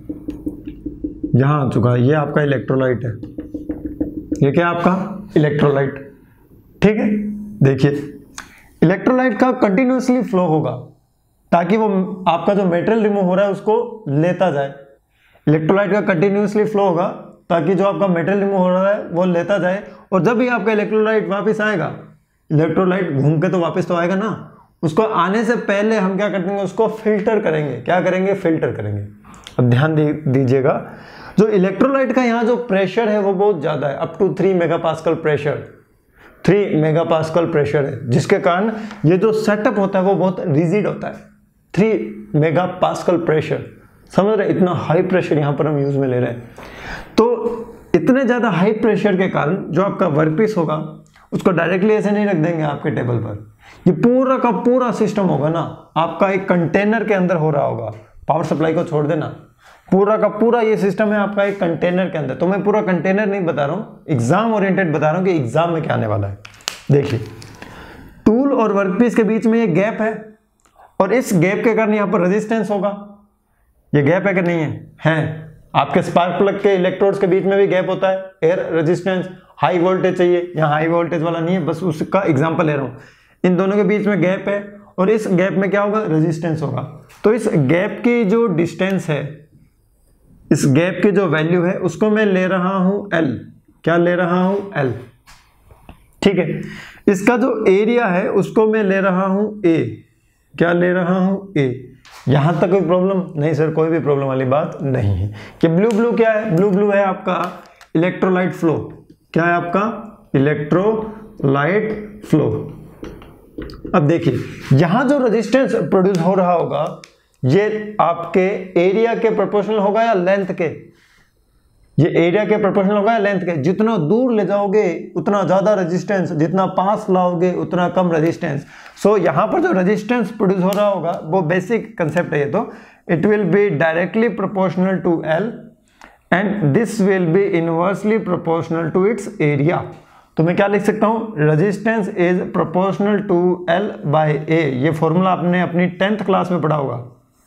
यहाँ आ चुका है, ये आपका इलेक्ट्रोलाइट है, ये क्या आपका इलेक्ट्रोलाइट। ठीक है, देखिए इलेक्ट्रोलाइट का कंटिन्यूसली फ्लो होगा ताकि वो आपका जो मेटेरियल रिमूव हो रहा है उसको लेता जाए। इलेक्ट्रोलाइट का कंटिन्यूसली फ्लो होगा ताकि जो आपका मेटेरियल रिमूव हो रहा है वो लेता जाए, और जब भी आपका इलेक्ट्रोलाइट वापस आएगा, इलेक्ट्रोलाइट घूम के तो वापस तो आएगा ना, उसको आने से पहले हम क्या कर देंगे, उसको फिल्टर करेंगे। क्या करेंगे, फिल्टर करेंगे। अब ध्यान दीजिएगा, जो इलेक्ट्रोलाइट का यहाँ जो प्रेशर है वो बहुत ज़्यादा है, up to three megapascal pressure, three megapascal pressure है, जिसके कारण ये जो सेटअप होता है वो बहुत रिजिड होता है। थ्री मेगापास्कल प्रेशर, समझ रहे, इतना हाई प्रेशर यहाँ पर हम यूज में ले रहे हैं। तो इतने ज़्यादा हाई प्रेशर के कारण जो आपका वर्कपीस होगा उसको डायरेक्टली ऐसे नहीं रख देंगे आपके टेबल पर, ये पूरा का पूरा सिस्टम होगा ना आपका एक कंटेनर के अंदर हो रहा होगा। पावर सप्लाई को छोड़ देना, पूरा का पूरा ये सिस्टम है आपका एक कंटेनर के अंदर। तो मैं पूरा कंटेनर नहीं बता रहा हूँ, एग्जाम ओरिएंटेड बता रहा हूँ कि एग्जाम में क्या आने वाला है। देखिए, टूल और वर्कपीस के बीच में ये गैप है और इस गैप के कारण यहाँ पर रेजिस्टेंस होगा। ये गैप है कि नहीं है? है। आपके स्पार्क प्लग के इलेक्ट्रोड्स के बीच में भी गैप होता है, एयर रेजिस्टेंस, हाई वोल्टेज चाहिए, यहाँ हाई वोल्टेज वाला नहीं है, बस उसका एग्जांपल ले रहा हूँ। इन दोनों के बीच में गैप है और इस गैप में क्या होगा, रेजिस्टेंस होगा। तो इस गैप की जो डिस्टेंस है, इस गैप की जो वैल्यू है उसको मैं ले रहा हूं L। क्या ले रहा हूं, L। ठीक है, इसका जो एरिया है उसको मैं ले रहा हूं A। क्या ले रहा हूं, A। यहां तक कोई प्रॉब्लम नहीं सर? कोई भी प्रॉब्लम वाली बात नहीं है। कि ब्लू ब्लू क्या है, ब्लू ब्लू है आपका इलेक्ट्रोलाइट फ्लो। क्या है आपका, इलेक्ट्रोलाइट फ्लो। अब देखिए, यहां जो रेजिस्टेंस प्रोड्यूस हो रहा होगा ये आपके एरिया के प्रोपोर्शनल होगा या लेंथ के? ये एरिया के प्रोपोर्शनल होगा या लेंथ के? जितना दूर ले जाओगे उतना ज्यादा रेजिस्टेंस, जितना पास लाओगे उतना कम रेजिस्टेंस। सो so, यहां पर जो रेजिस्टेंस प्रोड्यूस हो रहा होगा वो बेसिक कंसेप्ट है ये। तो it will be directly proportional to L and this will be inversely proportional to its area. तो मैं क्या लिख सकता हूं, resistance is proportional to L by A। ये फॉर्मूला आपने अपनी टेंथ क्लास में पढ़ा होगा।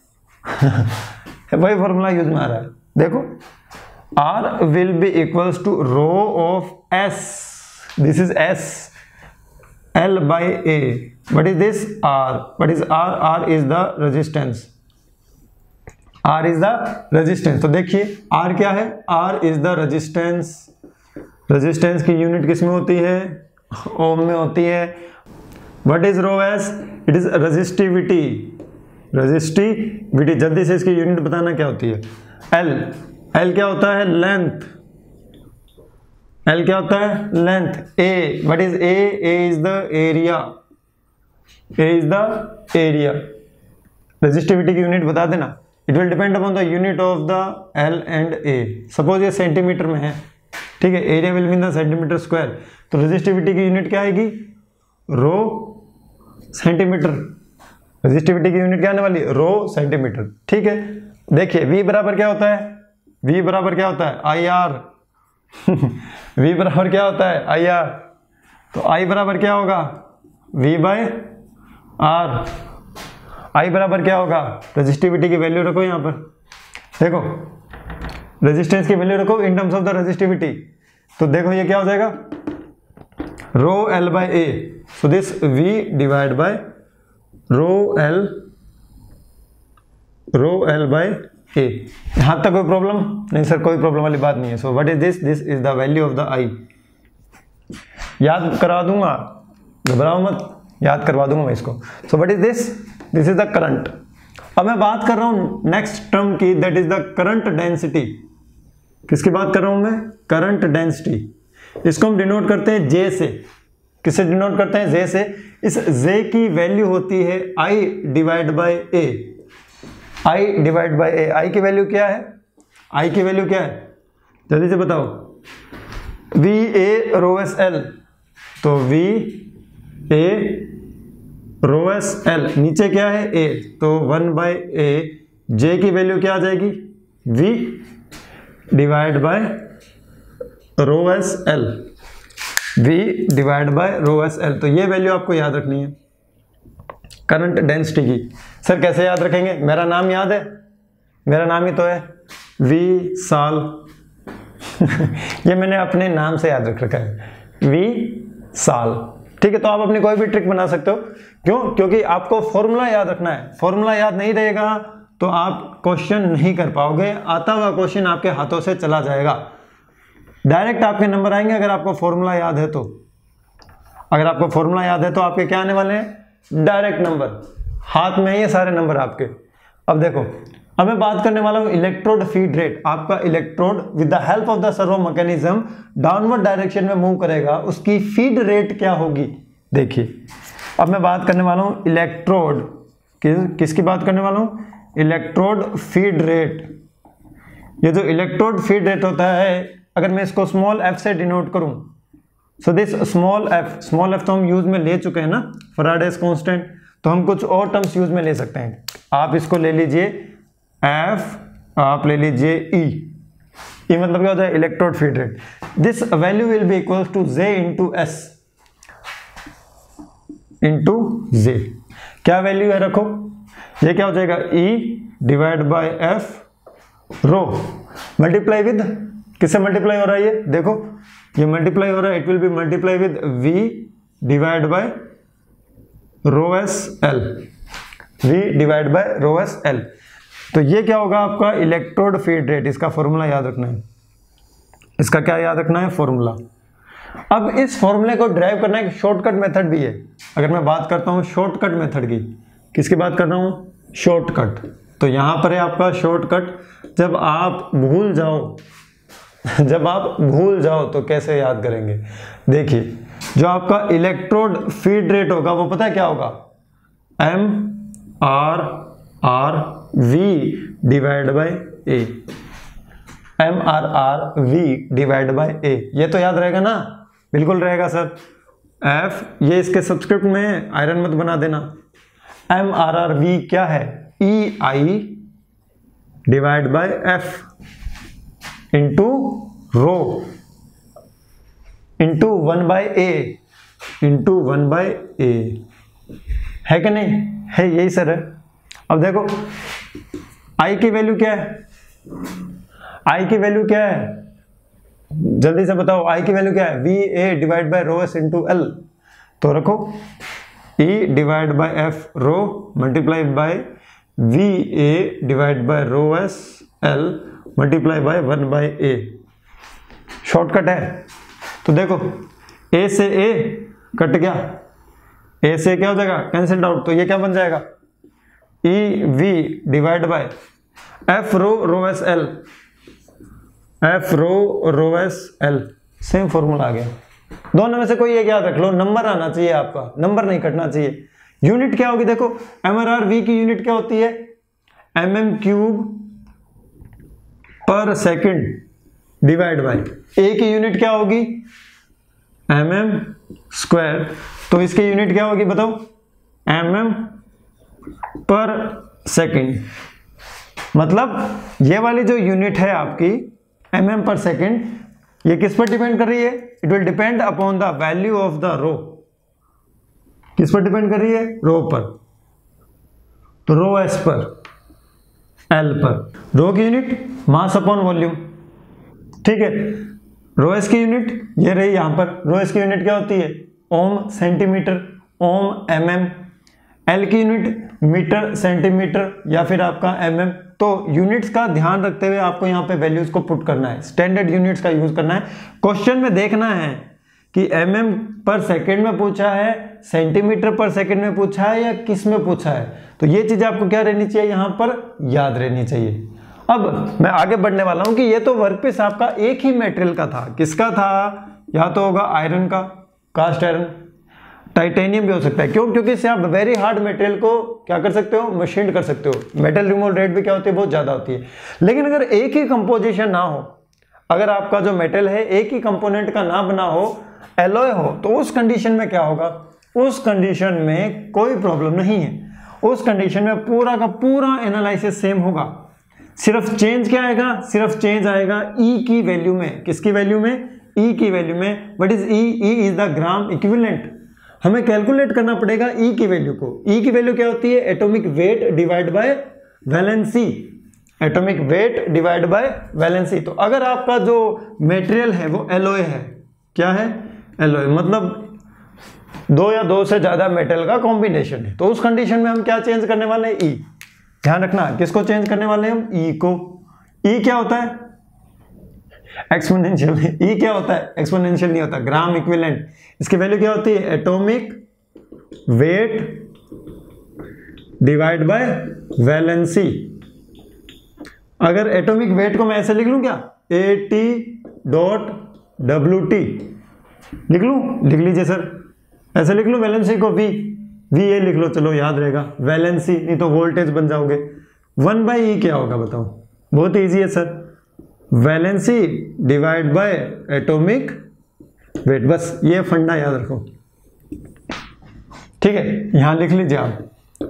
वही फॉर्मूला यूज में आ रहा है। देखो, R will be equals to rho of S. This is S. L by A. What is this? R. What is R? R is the resistance. R is the resistance. तो देखिए R क्या है? R is the resistance. Resistance की unit किस में होती है? ओम में होती है। What is rho S? It is resistivity. Resistivity, जल्दी से इसकी यूनिट बताना क्या होती है? L। L क्या होता है? लेंथ। L क्या होता है? Length. A, what is A? A is the area. A is the area. Resistivity की यूनिट बता देना। It will depend upon the unit of the L and A. Suppose ये सेंटीमीटर में है, ठीक है, area will mean the centimetre square. तो resistivity की यूनिट क्या आएगी? Rho centimetre. रेजिस्टिविटी की यूनिट क्या आने वाली? Rho centimetre. ठीक है, देखिए V बराबर क्या होता है? V बराबर क्या होता है? I R. V बराबर क्या होता है? I R. तो I बराबर क्या होगा? V bye are. I बराबर क्या होगा? रेजिस्टिविटी की वैल्यू रखो यहाँ पर, देखो रेजिस्टेंस की वैल्यू रखो in terms of the resistivity. तो देखो ये क्या हो जाएगा? Rho L by A। So this V divide by rho L, rho L by A। यहां तक कोई प्रॉब्लम नहीं सर? कोई प्रॉब्लम वाली बात नहीं है। So what is this? This is the value of the I। याद करा दूंगा, घबराओ मत, याद करवा दूंगा मैं इसको। So what is this? This is the current. अब मैं बात कर रहा हूं नेक्स्ट टर्म की, that is the current density. किसकी बात कर रहा हूं मैं? Current density. इसको हम डिनोट करते हैं J से। किससे डिनोट करते हैं? J से। इस J की वैल्यू होती है I divide by A। I divide by A। I की वैल्यू क्या है? I की वैल्यू क्या है? जल्दी से बताओ। V A rho S L। तो V A rho S L, नीचे क्या है? A। तो वन बाय A। J की वैल्यू क्या आ जाएगी? V divide by rho S L। V divide by rho S L. तो ये वैल्यू आपको याद रखनी है करंट डेंसिटी की। सर कैसे याद रखेंगे? मेरा नाम याद है, मेरा नाम ही तो है V साल ये मैंने अपने नाम से याद रख रखा है V साल। ठीक है, तो आप अपनी कोई भी ट्रिक बना सकते हो। क्यों? क्योंकि आपको फॉर्मूला याद रखना है। फॉर्मूला याद नहीं रहेगा तो आप क्वेश्चन नहीं कर पाओगे, आता हुआ क्वेश्चन आपके हाथों से चला जाएगा। डायरेक्ट आपके नंबर आएंगे अगर आपको फॉर्मूला याद है तो। अगर आपको फॉर्मूला याद है तो आपके क्या आने वाले हैं? डायरेक्ट नंबर, हाथ में ये सारे नंबर आपके। अब देखो, अब मैं बात करने वाला हूं इलेक्ट्रोड फीड रेट। आपका electrode with the help of the servo mechanism downward direction में मूव करेगा, उसकी फीड रेट क्या होगी? देखिए, अब मैं बात करने वाला हूं इलेक्ट्रोड कि, किसकी बात करने वाला हूं? Electrode feed rate. ये जो इलेक्ट्रोड फीड रेट होता है, अगर मैं इसको स्मॉल एफ से डिनोट करूं, so this small F, small F तो हम यूज में ले चुके हैं ना, फैराडेज कांस्टेंट। तो हम कुछ और टर्म्स यूज में ले सकते हैं। आप इसको ले लीजिए एफ, आप ले लीजिए ई। ई मतलब क्या होता है? Electrode feed rate. This value will be equal to J into S into J. क्या वैल्यू है रखो? ये क्या हो जाएगा? E divide by F rho multiply with, किससे मल्टीप्लाई हो रहा है ये? देखो ये मल्टीप्लाई हो रहा है, it will be multiply with V divide by rho S L, V divide by rho S L. तो ये क्या होगा आपका? Electrode feed rate. इसका फॉर्मूला याद रखना है। इसका क्या याद रखना है? फॉर्मूला। अब इस फॉर्मूले को ड्राइव करना एक शॉर्टकट मेथड भी है। अगर मैं बात करता हूं शॉर्टकट मेथड की, किसकी बात कर रहा हूं? शॉर्टकट। तो यहां पर है आपका शॉर्टकट। जब आप भूल जाओ जब आप भूल जाओ तो कैसे याद करेंगे? देखिए, जो आपका इलेक्ट्रोड फीड रेट होगा वो पता है क्या होगा? M R R V divide by A. M R R V divide by A, ये तो याद रहेगा ना? बिल्कुल रहेगा सर। एफ, ये इसके सब्सक्रिप्ट में आयरन मत बना देना। एम आर आर वी क्या है? E I divide by F into rho into one by A into one by A. है कि नहीं? है, यही सर है। अब देखो आई की वैल्यू क्या है? आई की वैल्यू क्या है? जल्दी से बताओ, आई की वैल्यू क्या है? V A divide by rho S into L. तो रखो E divide by F rho multiply by V A divide by rho S L multiply by one by A. Shortcut है। तो देखो ए से ए कट गया, ए से क्या हो जाएगा? Cancelled out. तो ये क्या बन जाएगा? E V divide by F rho rho S L, F rho rho S L. Same formula आ गया। दोनों में से कोई एक याद रख लो, नंबर आना चाहिए आपका, नंबर नहीं कटना चाहिए। यूनिट क्या होगी? देखो एम आर आर वी की यूनिट क्या होती है? M M cube per second divide by A की यूनिट क्या होगी? M M square. तो इसकी यूनिट क्या होगी बताओ? M M per second. मतलब ये वाली जो यूनिट है आपकी एम एम पर सेकंड, ये किस पर डिपेंड कर रही है? It will depend upon the value of the rho. किस पर डिपेंड कर रही है? रो पर। तो रो एस पर, एल पर। रो की यूनिट मास अपॉन वॉल्यूम, ठीक है। रो एस की यूनिट ये रही यहां पर। रो एस की यूनिट क्या होती है? Ohm centimetre, ohm M M. L की यूनिट मीटर सेंटीमीटर या फिर आपका एम एम। तो यूनिट्स का ध्यान रखते हुए आपको यहाँ पे वैल्यूज को पुट करना है, स्टैंडर्ड यूनिट्स का यूज करना है। क्वेश्चन में देखना है कि एम एम पर सेकेंड में पूछा है, सेंटीमीटर पर सेकेंड में पूछा है या किस में पूछा है। तो ये चीज आपको क्या रहनी चाहिए? यहाँ पर याद रहनी चाहिए। अब मैं आगे बढ़ने वाला हूं कि ये तो वर्कपीस आपका एक ही मेटेरियल का था। किसका था? या तो होगा आयरन का, कास्ट आयरन, टाइटेनियम भी हो सकता है। क्यों? क्योंकि इससे आप वेरी हार्ड मटेरियल को क्या कर सकते हो? मशीन कर सकते हो। मेटल रिमूवल रेट भी क्या होती है? बहुत ज्यादा होती है। लेकिन अगर एक ही कंपोजिशन ना हो, अगर आपका जो मेटल है एक ही कंपोनेंट का ना बना हो, एलॉय हो, तो उस कंडीशन में क्या होगा? उस कंडीशन में कोई प्रॉब्लम नहीं है। उस कंडीशन में पूरा का पूरा एनालिसिस सेम होगा। सिर्फ चेंज क्या आएगा? सिर्फ चेंज आएगा ई की वैल्यू में। किसकी वैल्यू में? ई की वैल्यू में, what is E? E is the gram equivalent. हमें कैलकुलेट करना पड़ेगा ई की वैल्यू को। ई की वैल्यू क्या होती है? Atomic weight divide by valency, atomic weight divide by valency. तो अगर आपका जो मटेरियल है वो एलॉय है, क्या है? एलॉय, मतलब दो या दो से ज्यादा मेटल का कॉम्बिनेशन है, तो उस कंडीशन में हम क्या चेंज करने वाले हैं? ई। ध्यान रखना, किसको चेंज करने वाले हैं हम? ई को। ई क्या होता है? एक्सपोनेंशियल। ई क्या होता है? एक्सपोनेंशियल नहीं होता, ग्राम इक्विवेलेंट। इसकी वैल्यू क्या होती है? Atomic weight divide by valency. अगर एटॉमिक वेट को मैं ऐसे लिख लूं क्या? A T dot W T लिख लूं? लिख लीजिए सर, ऐसे लिख लो। वैलेंसी को वी, वी ए लिख लो, चलो याद रहेगा। वैलेंसी, नहीं तो वोल्टेज बन जाओगे। वन बाई ई क्या होगा बताओ? बहुत इजी है sir, valency divide by atomic weight. बस ये फंडा याद रखो, ठीक है? यहां लिख लीजिए आप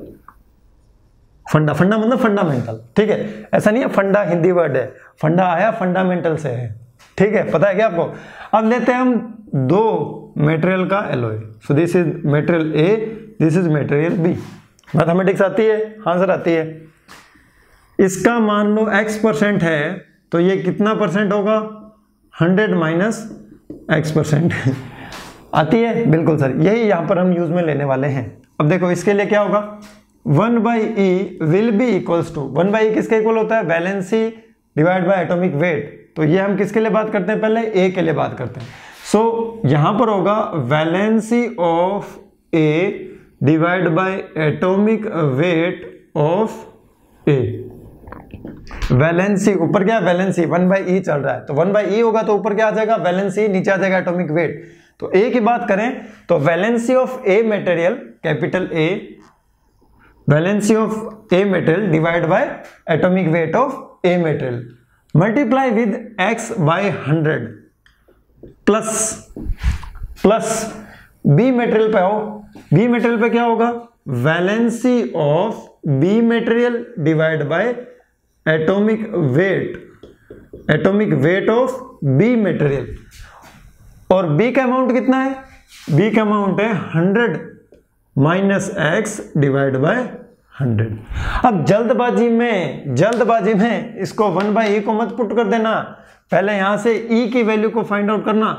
फंडा। फंडा मतलब फंडामेंटल, ठीक है? ऐसा नहीं है, फंडा हिंदी वर्ड है, फंडा आया फंडामेंटल से है, ठीक है? पता है क्या आपको? अब लेते हैं हम दो मटेरियल का alloy. So this is material A, this is material B. Mathematics आती है? हाँ सर आती है। इसका मान लो एक्स परसेंट है, तो ये कितना परसेंट होगा? Hundred minus X percent. आती है? बिल्कुल सर, यही यहां पर हम यूज में लेने वाले हैं। अब देखो इसके लिए क्या होगा? One by E will be equals to, one by E किसके इक्वल होता है? Valency divide by atomic weight. तो ये हम किसके लिए बात करते हैं? पहले ए के लिए बात करते हैं। सो so, यहां पर होगा valency of A divide by atomic weight of A. Valency ऊपर क्या है? वैलेंसी वन बाई ई चल रहा है, तो वन बाई ई होगा तो ऊपर क्या आ जाएगा? वैलेंसी, नीचे आ जाएगा एटॉमिक वेट। तो ए की बात करें तो valency of A material, capital A, valency of A material divide by atomic weight of A material, multiply with X by hundred, plus plus B material पे आओ। बी मटेरियल पे क्या होगा? Valency of B material divide by atomic weight, atomic weight of B material. और B का amount कितना है? B का अमाउंट है hundred minus X divide by hundred. अब जल्दबाजी में जल्दबाजी में इसको वन बाई ई को मत पुट कर देना, पहले यहां से ई की वैल्यू को फाइंड आउट करना।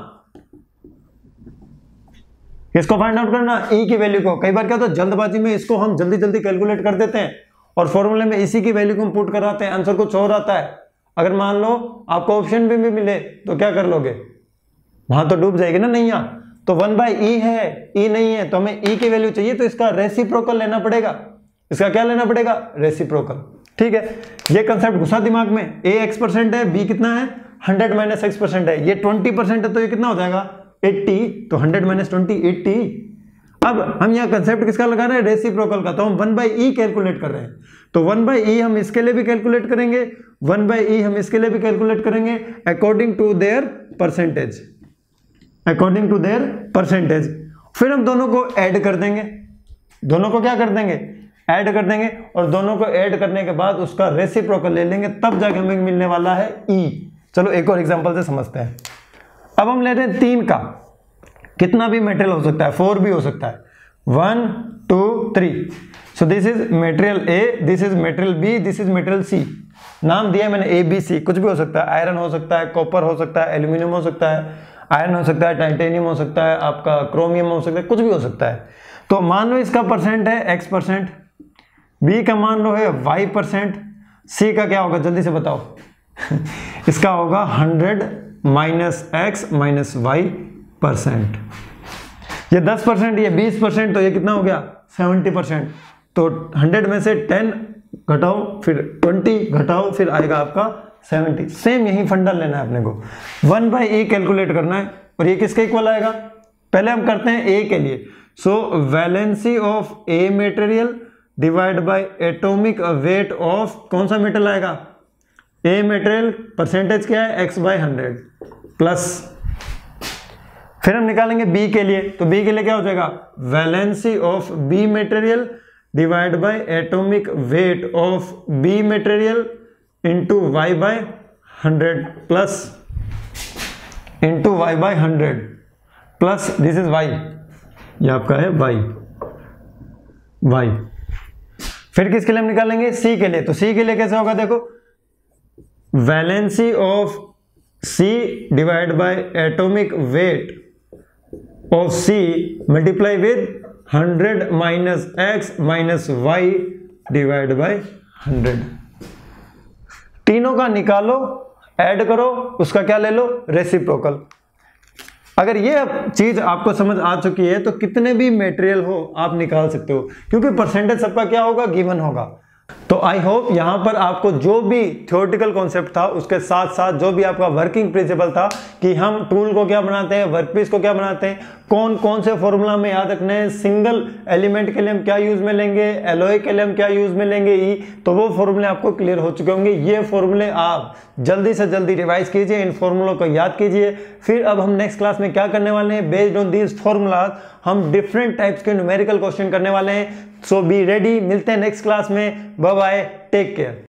इसको फाइंड आउट करना, ई की वैल्यू को। कई बार क्या होता है जल्दबाजी में इसको हम जल्दी जल्दी कैलकुलेट कर देते हैं और फॉर्मूले में इसी की वैल्यू को हम पुट कराते हैं, आंसर कुछ और आता है। अगर मान लो आपको ऑप्शन भी, भी मिले तो क्या कर लोगे? वहां तो डूब जाएगी ना नैया। तो वन बाई ई है, ई नहीं है, तो हमें ई की वैल्यू चाहिए, तो इसका रेसिप्रोकल लेना पड़ेगा। इसका क्या लेना पड़ेगा? रेसिप्रोकल, ठीक है? ये कंसेप्ट घुसा दिमाग में। ए एक्स परसेंट है, बी कितना है? हंड्रेड माइनस एक्स परसेंट है। ये ट्वेंटी परसेंट है तो ये कितना हो जाएगा? एट्टी। तो हंड्रेड माइनस ट्वेंटी, एट्टी। अब हम यहाँ कंसेप्ट किसका लगा रहे हैं? रेसिप्रोकल का। तो हम वन बाई ई कैलकुलेट कर रहे हैं, तो वन बाई ई हम इसके लिए भी कैलकुलेट करेंगे, वन बाई ई हम इसके लिए भी कैलकुलेट करेंगे according to their percentage, according to their percentage. फिर हम दोनों को ऐड कर देंगे, दोनों को क्या कर देंगे? ऐड कर देंगे, और दोनों को ऐड करने के बाद उसका रेसिप्रोकल ले लेंगे, तब जाके हमें मिलने वाला है ई। चलो एक और एग्जांपल से समझते हैं। अब हम ले रहे हैं तीन का, कितना भी मटेरियल हो सकता है, फोर भी हो सकता है, one two three. So this is material A, this is material B, this is material C. नाम दिया मैंने ए बी सी, कुछ भी हो सकता है, आयरन हो सकता है, कॉपर हो सकता है, एल्यूमिनियम हो सकता है, आयरन हो सकता है, टाइटेनियम हो सकता है, आपका क्रोमियम हो सकता है, कुछ भी हो सकता है। तो मान लो इसका परसेंट है एक्स परसेंट, बी का मान लो है वाई परसेंट, सी का क्या होगा जल्दी से बताओ? इसका होगा hundred minus X minus Y percent. ये दस परसेंट, ये बीस परसेंट, तो ये कितना हो गया? Seventy percent. तो हंड्रेड में से टेन घटाओ, फिर ट्वेंटी घटाओ, फिर आएगा आपका सेवेंटी। सेम यही फंडा लेना है अपने को, वन बाई ए कैलकुलेट करना है। और ये किसके इक्वल आएगा? पहले हम करते हैं ए के लिए। So valency of A material divide by atomic weight of कौन सा मेटल आएगा? A material. परसेंटेज क्या है? एक्स बाय हंड्रेड प्लस, फिर हम निकालेंगे बी के लिए। तो बी के लिए क्या हो जाएगा? Valency of B material divide by atomic weight of B material into Y by hundred plus into Y by hundred plus this is Y, ये आपका है वाई वाई। फिर किसके लिए हम निकालेंगे? सी के लिए। तो सी के लिए कैसे होगा देखो, valency of C divide by atomic weight of C multiply with hundred minus X minus Y divide by hundred. तीनों का निकालो, ऐड करो, उसका क्या ले लो? रेसिप्रोकल। अगर ये चीज आपको समझ आ चुकी है तो कितने भी मटेरियल हो आप निकाल सकते हो, क्योंकि परसेंटेज सबका क्या होगा? गिवन होगा। तो आई होप यहां पर आपको जो भी थ्योरेटिकल कॉन्सेप्ट था उसके साथ साथ जो भी आपका वर्किंग प्रिंसिपल था कि हम टूल को क्या बनाते हैं, वर्कपीस को क्या बनाते हैं, कौन कौन से फॉर्मूला में याद रखने हैं, सिंगल एलिमेंट के लिए हम क्या यूज में लेंगे, एलॉय के लिए हम क्या यूज में लेंगे, ई, तो वो फॉर्मूले आपको क्लियर हो चुके होंगे। ये फॉर्मूले आप जल्दी से जल्दी रिवाइज कीजिए, इन फॉर्मूलों को याद कीजिए। फिर अब हम नेक्स्ट क्लास में क्या करने वाले हैं? बेस्ड ऑन दीज फॉर्मूलाज हम डिफरेंट टाइप्स के न्यूमेरिकल क्वेश्चन करने वाले हैं। सो बी रेडी, मिलते हैं नेक्स्ट क्लास में। Bye bye, take care.